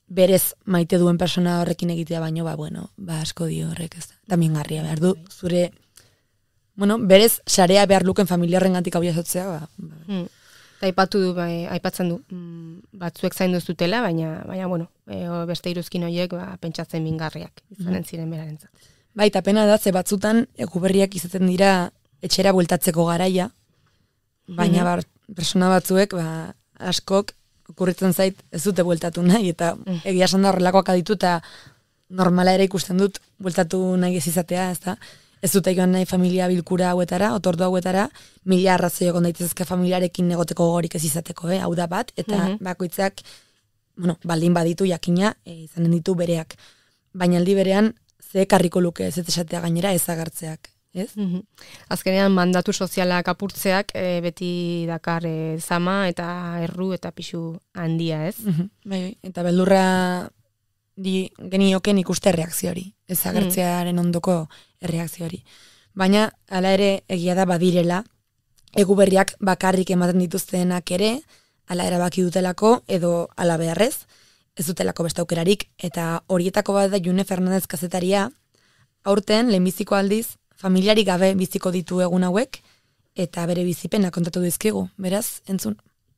berez maite duen persona horrekin egitea baino, ba, bueno, ba, asko dio horrek ez da. Tamingarria behar du, zure, bueno, berez, sarea behar luken familia horrengantik hau jasotzea, ba. ba. Hmm. Eta aipatu du, bai, aipatzen du, mm, batzuek zaindu zutela, baina, baina bueno, e, beste iruzkin horiek ba, pentsatzen mingarriak izanen ziren berarentzat. Bai, eta pena da, ze batzutan, eguberriak izaten dira etxera bueltatzeko garaia, baina bar, persona batzuek, ba, askok, okurritzen zait, ez dute bueltatu nahi, eta egia esan da horrelakoak aditu, eta normala ere ikusten dut, bueltatu nahi ez izatea, ez da? Ez dute joan nahi familia bilkura hauetara, otordu hauetara, mila arrazoi egon daitezke familiarekin egoteko gogorik ez izateko, eh? Hau da bat, eta mm -hmm. bakoitzak, bueno, baldin baditu jakina, e, izanen ditu bereak. Baina aldi berean, ze karriko luke ez esatea gainera ez agartzeak, ez? Mm -hmm. Azkenean mandatu sozialak apurtzeak e, beti dakar e, zama eta erru eta pixu handia, ez? Mm -hmm. Bai, eta beldurra di genioken ikuste reakzio hori, ez agertzearen ondoko erreakzio hori. Baina, hala ere, egia da badirela, eguberriak bakarrik ematen dituztenak ere, hala erabaki dutelako, edo hala beharrez, ez dutelako beste aukerarik, eta horietako bat da June Fernandez kazetaria, aurten, lehenbiziko aldiz, familiarik gabe biziko ditu egun hauek, eta bere bizipena kontatu dizkigu, beraz, entzun.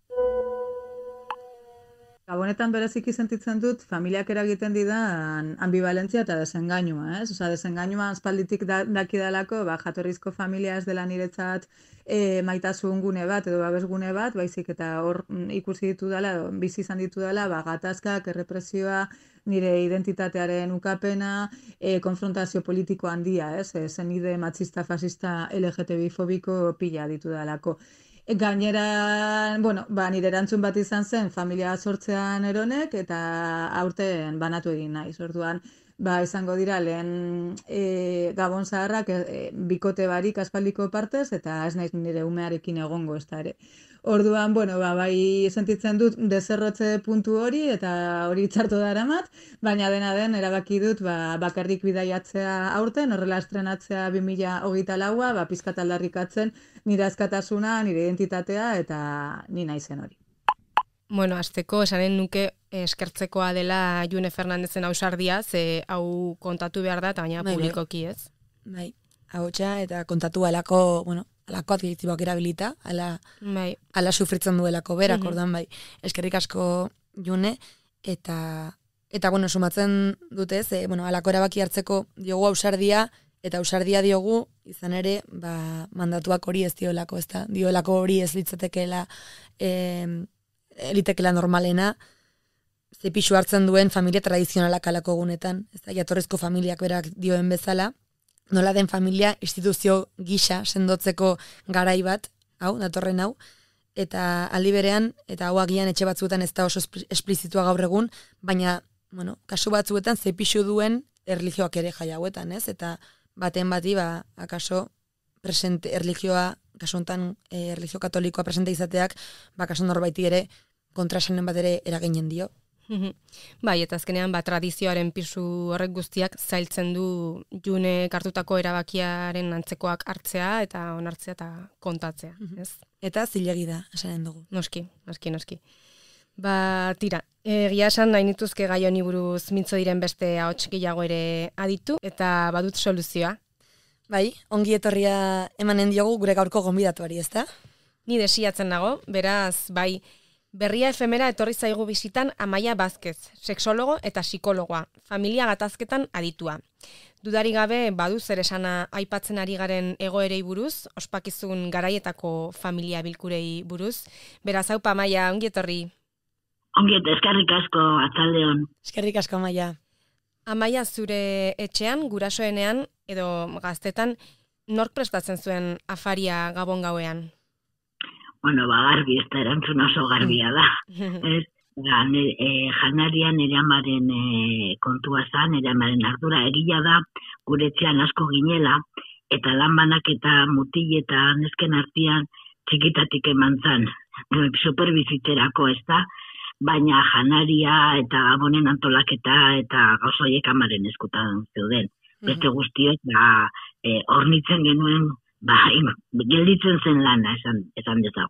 Gabonetan bereziki sentitzen dut familiak eragiten didan ambivalentzia eta desengainua, ez? Osea, desengainua aspalditik da, dakidalako, ba, jatorrizko familia ez dela niretzat e, maitasun gune bat edo babesgune bat, baizik eta hor ikusi ditu dela, bizi izan ditu dela, ba, gatazkak, errepresioa, nire identitatearen ukapena, e, konfrontazio politiko handia, ez? E, zenide matxista, fascista, L G T B fobiko pila ditu dalako. Gainera, bueno, ba, nire erantzun bat izan zen familia sortzean eronek eta aurten banatu egin naiz. Orduan, ba, izango dira lehen e, Gabon zaharrak e, bikote barik aspaldiko partez eta ez naiz nire umearekin egongo ez da ere. Orduan, bueno, ba, bai sentitzen dut deserrotze puntu hori eta hori txarto daramat, baina dena den erabaki dut ba, bakarrik bidaiatzea aurten, horrela estrenatzea bi mila hogeita laua, ba, pizkat aldarrikatzen nire askatasuna, nire identitatea eta ni naizen hori. Bueno, azteko esanen nuke eskertzekoa dela June Fernandezen ausardia, ze hau kontatu behar da, eta baina bai, publikoki ez. Bai, hau txa, eta kontatu alako, bueno, alako adjektiboak erabilita, ala, bai. ala sufritzen duelako berak, Mm-hmm. orduan bai, eskerrik asko June, eta, eta bueno, sumatzen dute, ze, bueno, alako erabaki hartzeko diogu ausardia, eta ausardia diogu, izan ere, ba, mandatuak hori ez diolako, ez da, diolako hori ez litzatekeela, eh, elitekela normalena, ze pixu hartzen duen familia tradizionalak alako gunetan, ez da, jatorrezko familiak berak dioen bezala, nola den familia instituzio gisa sendotzeko garai bat, hau, datorren hau, eta aldi berean, eta hau agian etxe batzuetan ez da oso esplizitua gaur egun, baina, bueno, kasu batzuetan ze pixu duen erlijioak ere jai hauetan, ez? Eta baten bati, ba, akaso, presente, erlijioa, kasu honetan, eh, erlijio katolikoa presente izateak, ba, kasu norbaiti ere, kontrasanen bat ere eraginen dio. Bai, eta azkenean ba, tradizioaren pisu horrek guztiak zailtzen du June hartutako erabakiaren antzekoak hartzea eta onartzea eta kontatzea, ez? Eta zilegi da, esanen dugu. Noski, noski, noski. Ba, tira, egia esan nahi nituzke gai honi buruz mintzo diren beste ahots gehiago ere aditu, eta badut soluzioa. Bai, ongi etorria emanen diogu gure gaurko gonbidatuari, ezta? Ni desiatzen nago, beraz, bai, Berria efemera etorri zaigu bisitan Amaia Vázquez, sexologo eta psikologoa, familia gatazketan aditua. Dudari gabe badu zer esana aipatzen ari garen egoerei buruz, ospakizun garaietako familia bilkurei buruz. Beraz, haupa Amaia, ongi etorri. Ongi eta eskerrik asko atzaldeon. Eskerrik asko Amaia. Amaia, zure etxean, gurasoenean edo gaztetan, nork prestatzen zuen afaria Gabon gauean? Bueno, ba, garbi, ez da erantzun oso garbia da. Ez, da, nire, e, janarian nire amaren e, kontua zan, nire amaren ardura egia da, gure etxean asko ginela, eta lan banak eta mutil eta nesken artean txikitatik eman zan, superbizitzerako, ez da, baina janaria eta Gabonen antolaketa eta gauzoiek amaren eskutan zeuden. Beste guztiok, ba, e, ornitzen genuen, ba, gelditzen zen lana, esan, esan dezagun.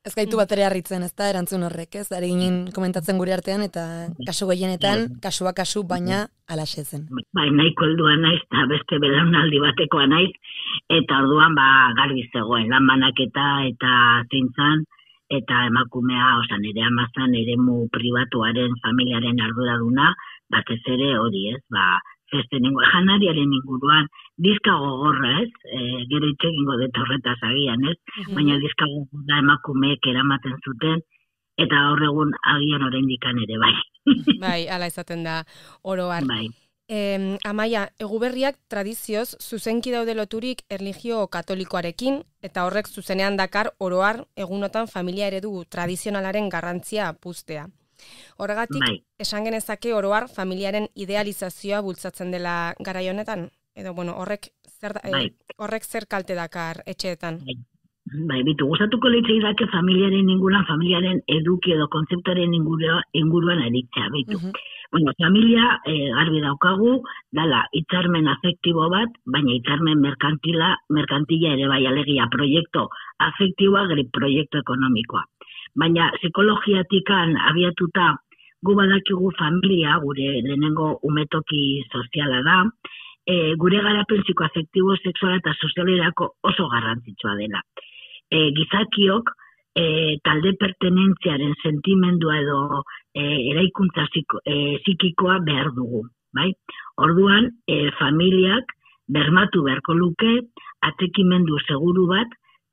Ez gaitu batera harritzen, ez da, erantzun horrek, ez? Ari ginen komentatzen gure artean, eta kasu gehienetan, kasua kasu, baina alaxe zen. Bai, nahiko heldua naiz, eta beste belaunaldi batekoa naiz, eta orduan ba garbi zegoen, lan banaketa eta zeintzan, eta emakumea, oza, nire amazan, eremu pribatuaren, familiaren arduraduna, batez ere hori, ez, ba, zesten ingo, janariaren inguruan, dizka gogorra, ez, e, gero itxegingo dut horretaz agian, ez, mm-hmm. baina dizka gogorra emakumeek eramaten zuten, eta gaur egun agian oraindikan ere, bai. Bai, ala izaten da oro har. Bai. Eh, Amaia, eguberriak tradizioz zuzenki daude loturik erlijio katolikoarekin, eta horrek zuzenean dakar oroar egunotan familia eredu tradizionalaren garrantzia puztea. Horregatik, bai. Esan genezake oroar familiaren idealizazioa bultzatzen dela garai honetan? Edo, bueno, horrek zer, bai. eh, horrek zer kalte dakar etxeetan? Bai, bai bitu, gustatuko leitzei dake familiaren inguruan, familiaren eduki edo kontzeptuaren inguruan, inguruan eritzea, bitu. Uh-huh. Bueno, familia, eh, garbi daukagu, dala, hitzarmen afektibo bat, baina hitzarmen merkantila, merkantila ere bai, alegia, proiektu afektiboa, gri proiektu ekonomikoa. Baina psikologiatikan abiatuta gu badakigu familia, gure lehenengo umetoki soziala da, e, gure garapen psikoafektibo, sexuala eta sozialerako oso garrantzitsua dela. E, gizakiok e, talde pertenentziaren sentimendua edo e, eraikuntza ziko, e, psikikoa behar dugu. Bai? Orduan, e, familiak bermatu beharko luke atekimendu seguru bat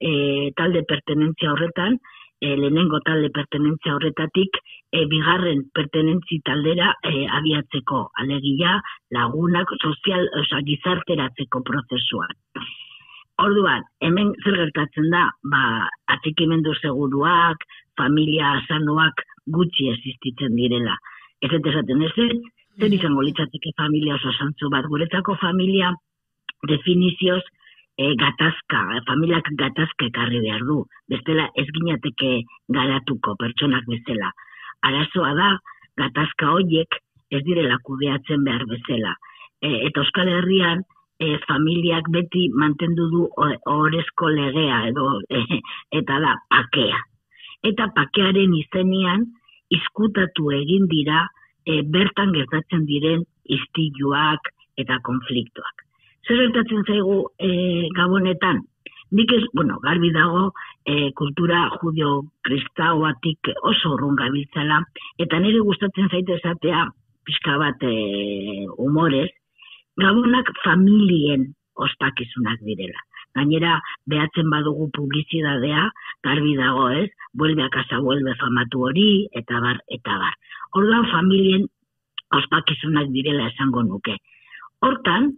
e, talde pertenentzia horretan, E, lehenengo talde pertenentzia horretatik e, bigarren pertenentzi taldera e, abiatzeko alegia lagunak sozial, oza, gizarteratzeko prozesuan. Orduan, hemen zer gertatzen da, ba, atxikimendu seguruak, familia sanoak gutxi existitzen direla. Ez ez esaten ez ez, zer izango litzateke familia oso santzu bat, guretzako familia definizioz E, gatazka, familiak gatazka ekarri behar du. Bestela ez ginateke garatuko pertsonak bezala. Arazoa da, gatazka horiek ez direla kudeatzen behar bezala. E, eta Euskal Herrian, e, familiak beti mantendu du ohorezko legea, edo, e, eta da, pakea. Eta pakearen izenian, izkutatu egin dira, e, bertan gertatzen diren istiluak eta konfliktoak. Zer gertatzen zaigu e, Gabonetan? Nik ez, bueno, garbi dago e, kultura judio-kristauatik oso urrun gabiltzala, eta nire gustatzen zaite esatea, pixka bat e, humorez, Gabonak familien ospakizunak direla. Gainera, behatzen badugu publizidadea, garbi dago ez, vuelve a casa, vuelve famatu hori, eta bar, eta bar. Orduan familien ospakizunak direla esango nuke. Hortan,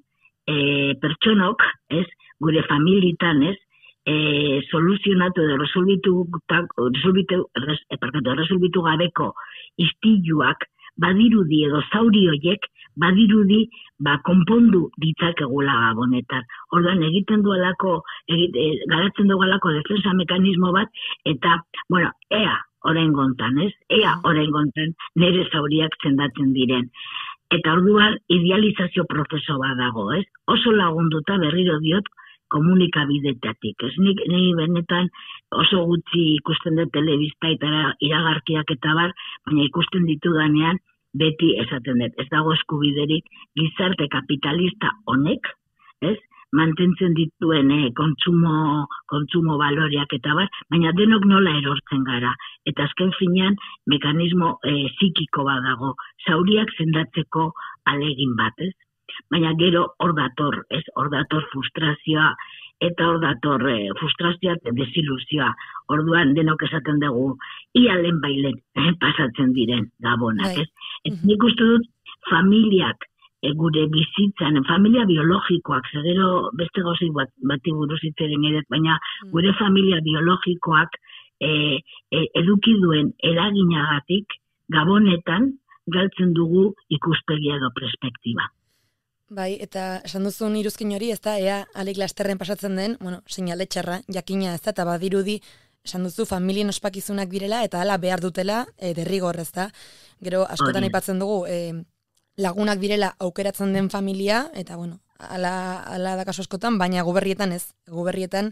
E, pertsonok, ez, gure familietan, ez, e, soluzionatu edo resolbitu, resolbitu, res, e, parkatu, resolbitu gabeko istiluak badirudi edo zauri horiek badirudi ba, konpondu ditzakegula Gabonetan. Orduan egiten duelako, egit, e, garatzen duelako defensa mekanismo bat, eta, bueno, ea orain gontan, ez, ea orain gontan nire zauriak zendatzen diren. Eta orduan idealizazio prozeso bat dago, ez? Oso lagunduta berriro diot komunikabidetatik. Ez nik, nik benetan oso gutxi ikusten dut telebista eta iragarkiak eta bar, baina ikusten ditudanean beti esaten dut. Ez dago eskubiderik gizarte kapitalista honek, ez? Mantentzen dituen eh, kontsumo, kontsumo baloreak eta bar, baina denok nola erortzen gara. Eta azken finean mekanismo eh, psikiko bat dago, zauriak sendatzeko alegin bat, ez? Baina gero hor dator, ez? Hor dator frustrazioa, eta hor dator eh, frustrazioa eta desilusioa. Orduan denok esaten dugu, ia lehen bailen eh, pasatzen diren Gabonak, ez? Ez nik uste dut familiak, E, gure bizitzan, familia biologikoak, zedero beste gauzik bat, bati buruz itzeren edet, baina gure familia biologikoak e, e, eduki duen eraginagatik Gabonetan galtzen dugu ikuspegia edo perspektiba. Bai, eta esan duzun iruzkin hori, ez da, ea alik lasterren pasatzen den, bueno, seinale txarra, jakina ez da, eta badirudi, esan duzu familien ospakizunak direla, eta hala behar dutela, e, derrigor ez da. Gero, askotan aipatzen dugu, e, lagunak direla aukeratzen den familia, eta bueno, ala, ala da kaso askotan, baina guberrietan ez. Guberrietan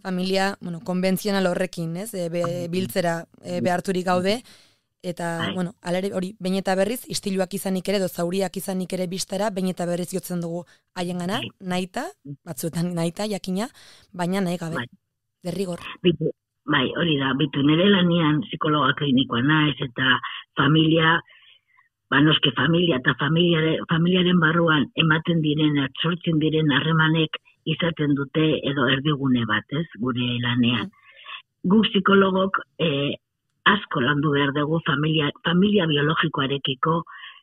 familia, bueno, konbentzional horrekin, ez? E, be, biltzera e, beharturik gaude, eta, Bai. bueno, alare hori, behin eta berriz, istiluak izanik ere, edo zauriak izanik ere bistara, behin eta berriz jotzen dugu haiengana, Bai. nahita, batzuetan nahita, jakina, baina nahi gabe, Bai. derrigor. Bitu, bai, hori da, bitu nire lanian psikologa klinikoa naiz, eta familia, ba, noske familia eta familiare, familiaren barruan ematen diren, sortzen diren harremanek izaten dute edo erdigune bat, ez, gure lanean. Guk psikologok eh, asko landu behar dugu familia, familia biologikoarekiko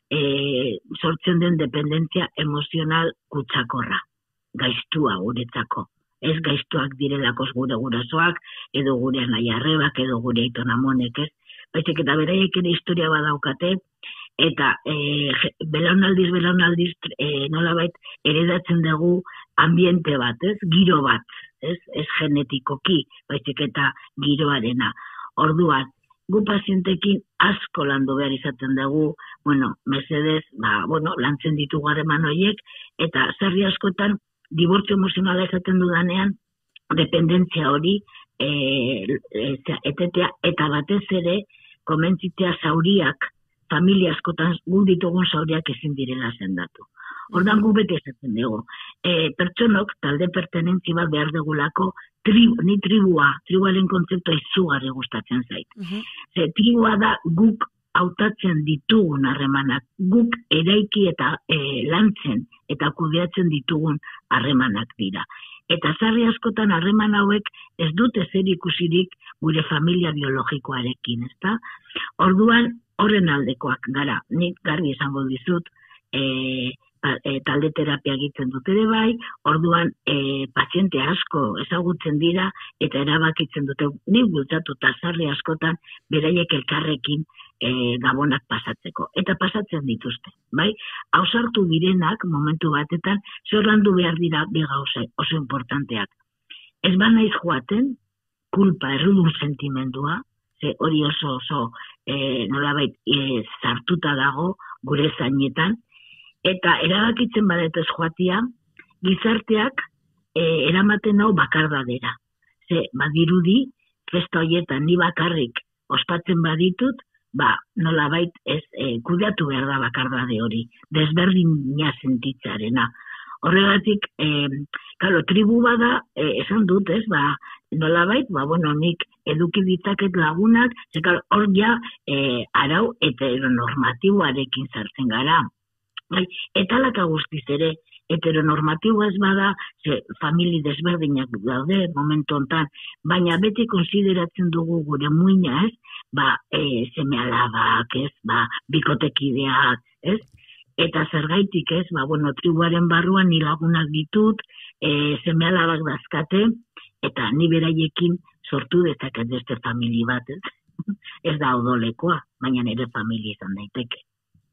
eh, sortzen den dependentzia emozional kutsakorra, gaiztua guretzako. Ez gaiztuak direlakos gure gurasoak, edo gure anaiarrebak, edo gure aitonamonek, ez. Baizik eta beraiek ere historia badaukate, eta e, belaunaldiz, belaunaldiz, e, nolabait, eredatzen dugu ambiente bat, ez, giro bat, ez, ez genetikoki, baizik eta giroarena. Orduan, gu pazientekin asko landu behar izaten dugu, bueno, mesedez, ba, bueno, lantzen ditugu harreman horiek, eta sarri askotan, dibortzio emozionala esaten dudanean, dependentzia hori, e, e, etetea, eta batez ere, komentzitzea zauriak, familia askotan gu ditugun zauriak ezin direla sendatu. Ordan gu bete esaten dugu. E, pertsonok talde pertenentzi bat behar dugulako, tribu, ni tribua, tribuaren kontzeptua izugarri gustatzen zait. Uh-huh. Ze tribua da guk hautatzen ditugun harremanak, guk eraiki eta e, lantzen eta kudeatzen ditugun harremanak dira. Eta sarri askotan harreman hauek ez dute zer ikusirik gure familia biologikoarekin, ezta? Orduan, horren aldekoak gara, nik garbi esango dizut, e, e, talde terapia egiten dut ere bai, orduan e, paziente asko ezagutzen dira eta erabakitzen dute, nik bultzatu eta sarri askotan beraiek elkarrekin e, gabonak pasatzeko. Eta pasatzen dituzte, bai? Ausartu direnak momentu batetan, zer landu behar dira bi gauza oso importanteak. Ez banaiz joaten, kulpa, errudun sentimendua, ze hori oso oso e, nolabait e, zartuta dago gure zainetan, eta erabakitzen badetez joatia, gizarteak e, eramaten hau bakardadera. Ze, badirudi, festa horietan ni bakarrik ospatzen baditut, ba, nolabait ez e, kudeatu behar da bakardade hori, desberdina sentitzarena. Horregatik, eh, kalo, tribu bada, eh, esan dut, ez, ba, nolabait, ba, bueno, nik eduki ditzaket lagunak, ze, kalo, hor ja, eh, arau heteronormatiboarekin sartzen gara. Bai, eta laka guztiz ere, heteronormatiboa ez bada, ze, famili desberdinak daude, momentu hontan, baina beti konsideratzen dugu gure muina, ez, ba, eh, seme alabak, ez, ba, bikotekideak, ez, eta zergaitik ez, ba, bueno, tribuaren barruan ni lagunak ditut, e, seme alabak dazkate, eta ni beraiekin sortu dezaket beste famili bat, ez? Ez da odolekoa, baina nire familia izan daiteke.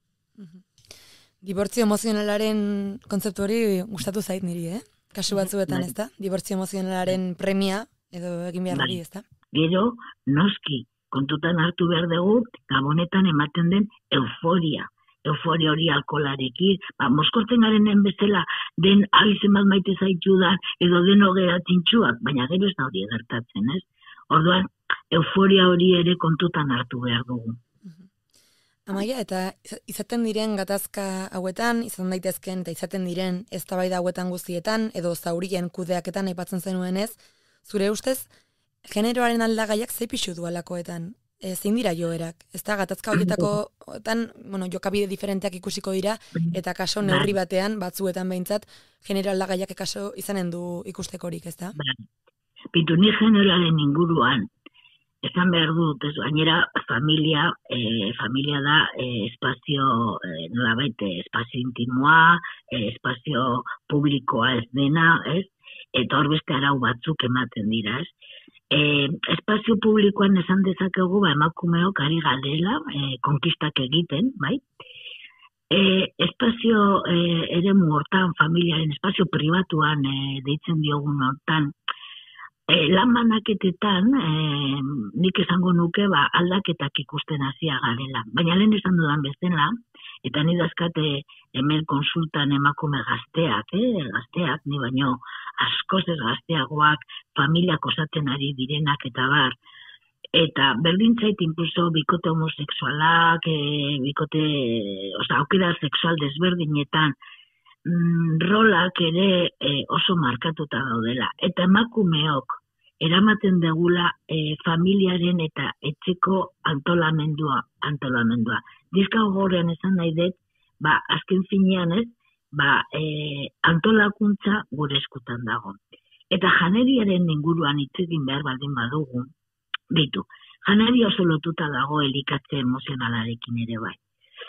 Dibortzio emozionalaren kontzeptu hori gustatu zait niri, eh? Kasu batzuetan, ez da? Dibortzio emozionalaren premia, edo egin behar hori, ez da? Gero, noski, kontutan hartu behar dugu, gabonetan ematen den euforia. Euforia hori alkolarekin, ba, moskortzen garenen bezala, den aizen bat maite zaitudan, edo den hogera tintxuak, baina gero ez da hori gertatzen, ez? Orduan, euforia hori ere kontutan hartu behar dugu. Amaia, eta izaten diren gatazka hauetan, izan daitezken, eta izaten diren eztabaida hauetan guztietan, edo zaurien kudeaketan aipatzen zenuenez, zure ustez, generoaren aldagaiak ze pixu dualakoetan? E, zein dira joerak? Ez da, gatazka horietakoetan, bueno, jokabide diferenteak ikusiko dira, eta kaso neurri batean, batzuetan behintzat, genero aldagaiak kaso izanen du ikustekorik, ez da? Pitu, ni generoaren inguruan, esan behar dut, ez, gainera familia, eh, familia da eh, espazio, eh, nolabait, espazio intimoa, eh, espazio publikoa ez dena, ez? Eta hor beste arau batzuk ematen dira, ez? Eh, espazio publikoan esan dezakegu, ba, emakumeok ari galela, eh, konkistak egiten, bai? Eh, espazio eh, eremu hortan, familiaren, espazio pribatuan eh, deitzen diogun hortan, eh, lan banaketetan, eh, nik esango nuke, ba, aldaketak ikusten hasia garela. Baina lehen esan dudan bezala, eta ni dazkate hemen konsultan emakume gazteak, eh, gazteak, ni baino asko askoz ez gazteagoak, familiak osatzen ari direnak eta bar, eta berdin zait inkluso bikote homosexualak, e, bikote, oza, aukera sexual desberdinetan, mm, rolak ere e, oso markatuta daudela. Eta emakumeok eramaten degula e, familiaren eta etxeko antolamendua, antolamendua. Dizka gogorean esan nahi dut, ba, azken finean ez, ba, e, antolakuntza gure eskutan dago. Eta janeriaren inguruan hitz egin behar baldin badugu, bitu, janari oso lotuta dago elikatze emozionalarekin ere bai.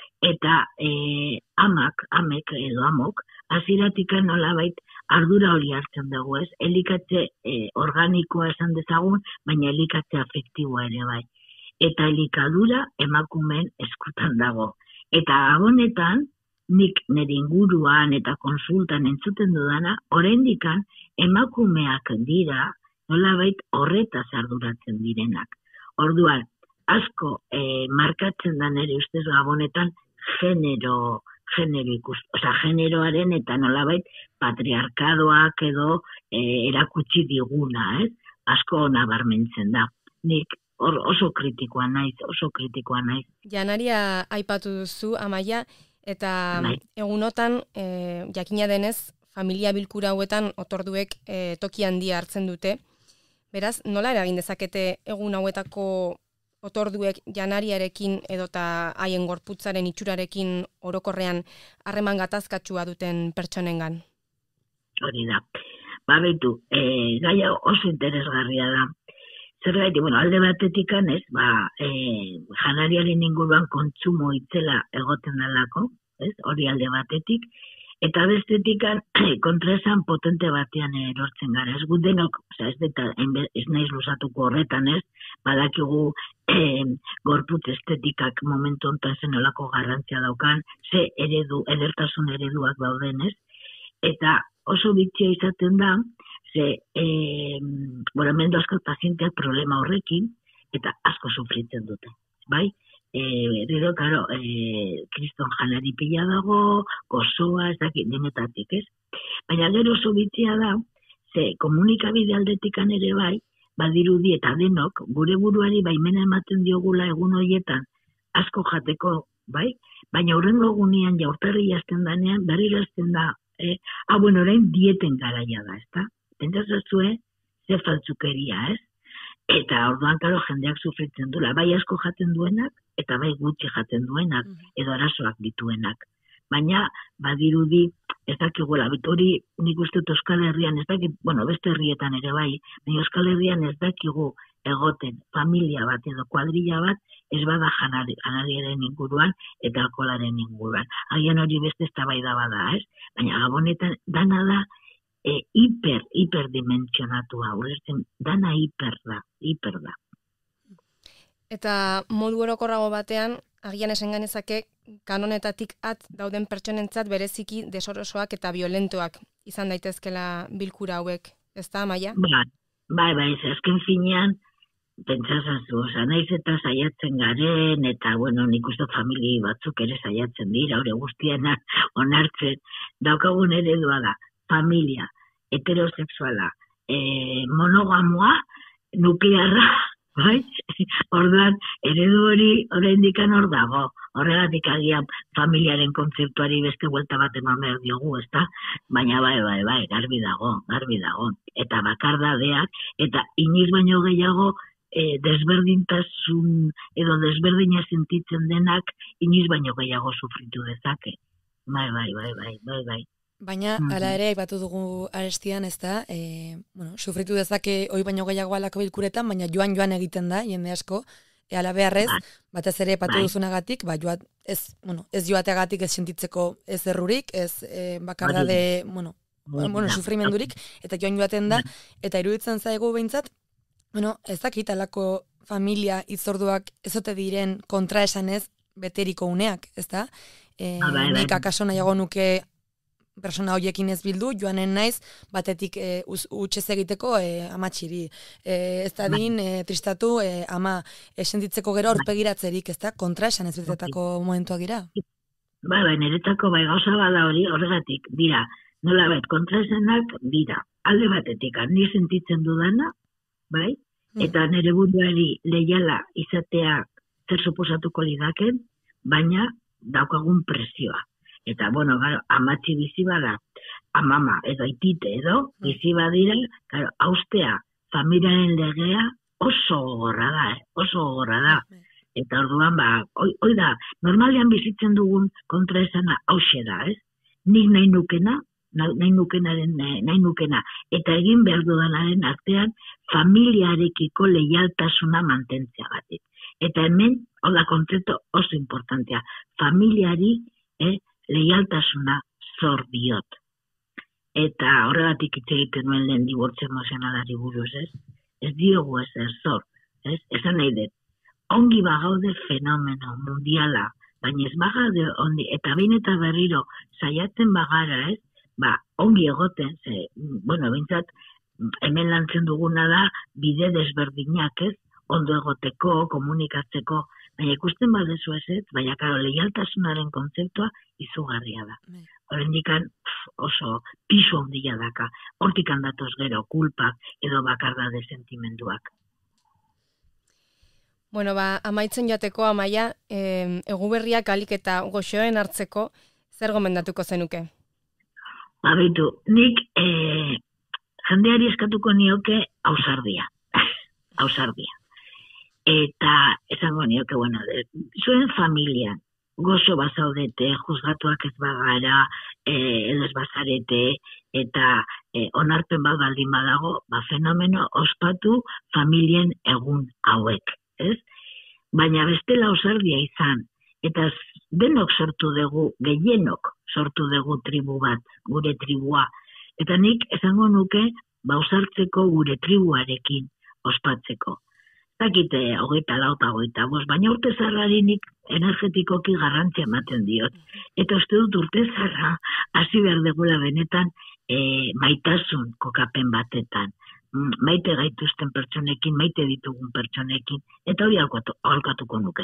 Eta e, amak, amek edo amok, aziratikan nolabait ardura hori hartzen dugu ez, elikatze e, organikoa esan dezagun, baina elikatze afektiboa ere bai. Eta elikadura emakumeen eskutan dago. Eta honetan, nik nire inguruan eta konsultan entzuten dudana, oraindikan emakumeak dira, nolabait horretaz arduratzen direnak. Orduan, asko eh, markatzen da nire ustez gabonetan genero, genero ikus, oza, generoaren eta nolabait patriarkadoak edo eh, erakutsi diguna, ez? Asko nabarmentzen da. Nik or, oso kritikoa naiz, oso kritikoa naiz. Janaria aipatu duzu, Amaia, eta Bai. egunotan, e, jakina denez, familia bilkura hauetan otorduek e, toki handia hartzen dute. Beraz, nola eragin dezakete egun hauetako otorduek janariarekin edota haien gorputzaren itxurarekin orokorrean harreman gatazkatsua duten pertsonengan? Hori da. Ba, betu, e, gaia oso interesgarria da. Zergaiti, bueno, alde batetikan ez, ba, e, janariaren inguruan kontsumo itzela egoten dalako, ez, hori alde batetik, eta bestetikan kontraesan potente batean erortzen gara. Ez gut denok, oza, ez, deta, ez naiz luzatuko horretan ez, badakigu e, gorputz estetikak momentu honetan zenolako garrantzia daukan, ze eredu, edertasun ereduak dauden ez, eta oso bitxia izaten da, ze, e, bueno, hemen asko pazienteak problema horrekin, eta asko sufritzen dute, bai? E, Rido, karo, e, kriston janari pila dago, gozoa, ez dakit, denetatik, ez? Baina gero oso bitxia da, ze komunikabide aldetikan ere bai, badirudi eta denok, gure buruari baimena ematen diogula egun horietan, asko jateko, bai? Baina horrengo egunean jaurtarri jazten danean, berriro azten da, eh? ah, bueno, orain dieten garaia da, ez da? Pentsazazue, ze faltzukeria, ez? Eta orduan, karo, jendeak sufritzen dula, bai asko jaten duenak, eta bai gutxi jaten duenak, edo arazoak dituenak. Baina, badirudi, ez dakigula, hori nik uste dut Euskal Herrian, ez dakit, bueno, beste herrietan ere bai, baina Euskal Herrian ez dakigu egoten familia bat edo kuadrilla bat, ez bada janari, janariaren inguruan eta alkoholaren inguruan. Agian hori beste eztabaida bada, ez? Baina gabonetan dana da, E, hiper, hiperdimensionatua, ulertzen, dana hiper da, hiper da. Eta modu orokorrago batean, agian esan ganezake, kanonetatik at dauden pertsonentzat bereziki desorosoak eta violentoak izan daitezkela bilkura hauek, ez da, Amaia? Bai, bai, bai, azken finean, pentsazazu, oza, naiz eta saiatzen garen, eta, bueno, nik uste famili batzuk ere saiatzen dira, hori guztiana onartzen, daukagun eredua da, familia, heterosexuala, e, monogamoa, nuklearra, bai? Orduan, eredu hori oraindikan hor dago. Horregatik agian familiaren kontzeptuari beste vuelta bat eman behar diogu, ezta? Baina bai, bai, bai, garbi dago, garbi dago. Eta bakardadeak, eta iniz baino gehiago, e, desberdintasun edo desberdina sentitzen denak, iniz baino gehiago sufritu dezake. Bai, bai, bai, bai, bai, bai. Baina, hala ere, aipatu dugu arestian, ez da, e, bueno, sufritu dezake hoi baino gehiago alako bilkuretan, baina joan-joan egiten da, jende asko, e, ala beharrez, batez ere aipatu duzunagatik, ba, joat, ez, bueno, ez joateagatik ez sentitzeko ez errurik, ez e, bakardade, bueno, bueno, sufrimendurik, eta joan joaten da, eta iruditzen zaigu behintzat, bueno, ez dakit alako familia itzorduak ezote diren kontraesanez beteriko uneak, ez da? E, nik akaso nahiago nuke persona horiekin ez bildu, joanen naiz, batetik e, utxez egiteko e, amatxiri. E, ez da din, e, tristatu, e, ama, esentitzeko gero aurpegiratzerik, ez da, kontraesan ez betetako momentuak gira? Ba, ba, niretako bai gauza bada hori horregatik, dira, nola bet, kontraesanak dira, alde batetik, ni sentitzen dudana, bai? Eta nire buruari leiala izatea zer suposatuko lidaken, baina daukagun presioa. Eta, bueno, garo, amatzi bizi bada, amama edo aitite edo, bizi badira, garo, haustea, familiaren legea oso gogorra da, eh? oso gogorra da. Eta orduan, ba, oi, oi da, normalean bizitzen dugun kontraesana hause da, ez? Nik nahi nukena, nahi nukenaren, nahi nukena, eta egin behar dudanaren artean, familiarekiko leialtasuna mantentzea batik. Eta hemen, hola kontzeptu oso importantea, familiari eh, leialtasuna zor diot. Eta horregatik hitz egiten nuen lehen dibortzio emozionalari buruz, ez? Ez diogu ezer zor, ez? Esan nahi dut, ongi bagaude fenomeno mundiala, baina ez bagaude ondi, eta behin eta berriro saiatzen bagara, ez? Ba, ongi egoten, ze, bueno, bintzat, hemen lantzen duguna da, bide desberdinak, ez? Ondo egoteko, komunikatzeko, baina ikusten badezu ez, ez? Baina, karo, leialtasunaren kontzeptua izugarria da. Horendikan oso pisu handia daka, hortik handatoz gero, kulpak edo bakardade sentimenduak. Bueno, ba, amaitzen jateko, Amaia, eh, eguberriak alik eta goxoen hartzeko, zer gomendatuko zenuke? Ba, behitu, nik eh, jendeari eskatuko nioke ausardia. ausardia. Eta esango nioke, bueno, de, zuen familian, gozo bazaudete, juzgatuak ez bagara, eh, edo ez bazarete, eta eh, onarpen bat baldin badago, ba, fenomeno ospatu familien egun hauek, ez? Baina bestela ausardia izan, eta denok sortu dugu, gehienok sortu dugu tribu bat, gure tribua. Eta nik esango nuke, ba, ausartzeko gure tribuarekin ospatzeko. Zakite, hogeita lauta, hogeita bost, baina urte zarrari nik energetikoki garrantzia ematen diot. Eta uste dut urte zarra, hasi behar degula benetan e, maitasun kokapen batetan. Maite gaituzten pertsonekin, maite ditugun pertsonekin, eta hori aholkatuko nuke.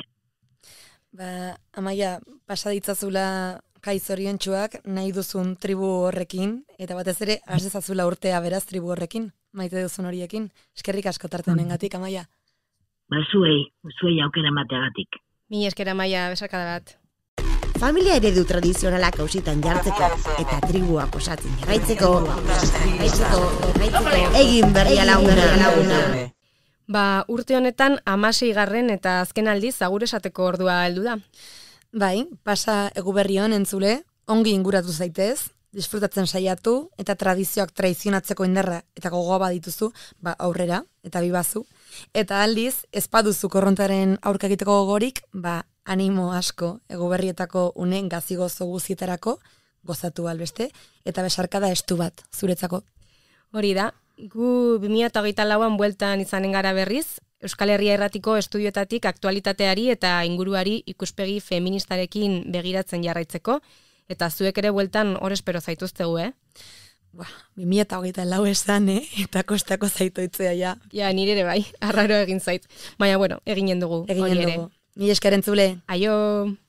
Ba, Amaia, pasa ditzazula kai zoriontsuak nahi duzun tribu horrekin, eta batez ere, has dezazula urtea beraz tribu horrekin, maite duzun horiekin. Eskerrik asko tarte honengatik, Amaia. Ba, zuei, zuei aukera mateagatik. Mi esker, Amaia, besarkada bat. Familia eredu tradizionalak hausitan jartzeko eta tribuak osatzen jarraitzeko, jarraitzeko, jarraitzeko, egin berria laguna, laguna. Ba, urte honetan hamaseigarren eta azken aldiz agur esateko ordua heldu da. Bai, pasa eguberri hon entzule, ongi inguratu zaitez, disfrutatzen saiatu eta tradizioak traizionatzeko indarra eta gogoa badituzu, ba aurrera eta bibazu. Eta aldiz, ez baduzu korrontaren aurka egiteko gogorik, ba animo asko eguberrietako unen gazigozo guzietarako, gozatu albeste, eta besarkada estu bat zuretzako. Hori da, gu bi mila hogeita lauan bueltan izanen gara berriz, Euskal Herria Erratiko estudioetatik aktualitateari eta inguruari ikuspegi feministarekin begiratzen jarraitzeko, eta zuek ere bueltan hor espero zaituztegu, eh? Ba, bi mila hogeita lau esan, eh? Eta kostako zaitoitzea, ja. Ja, nire ere bai, arraro egin zait. Baina, bueno, eginen dugu. Eginen dugu. Mila esker entzule. Aio!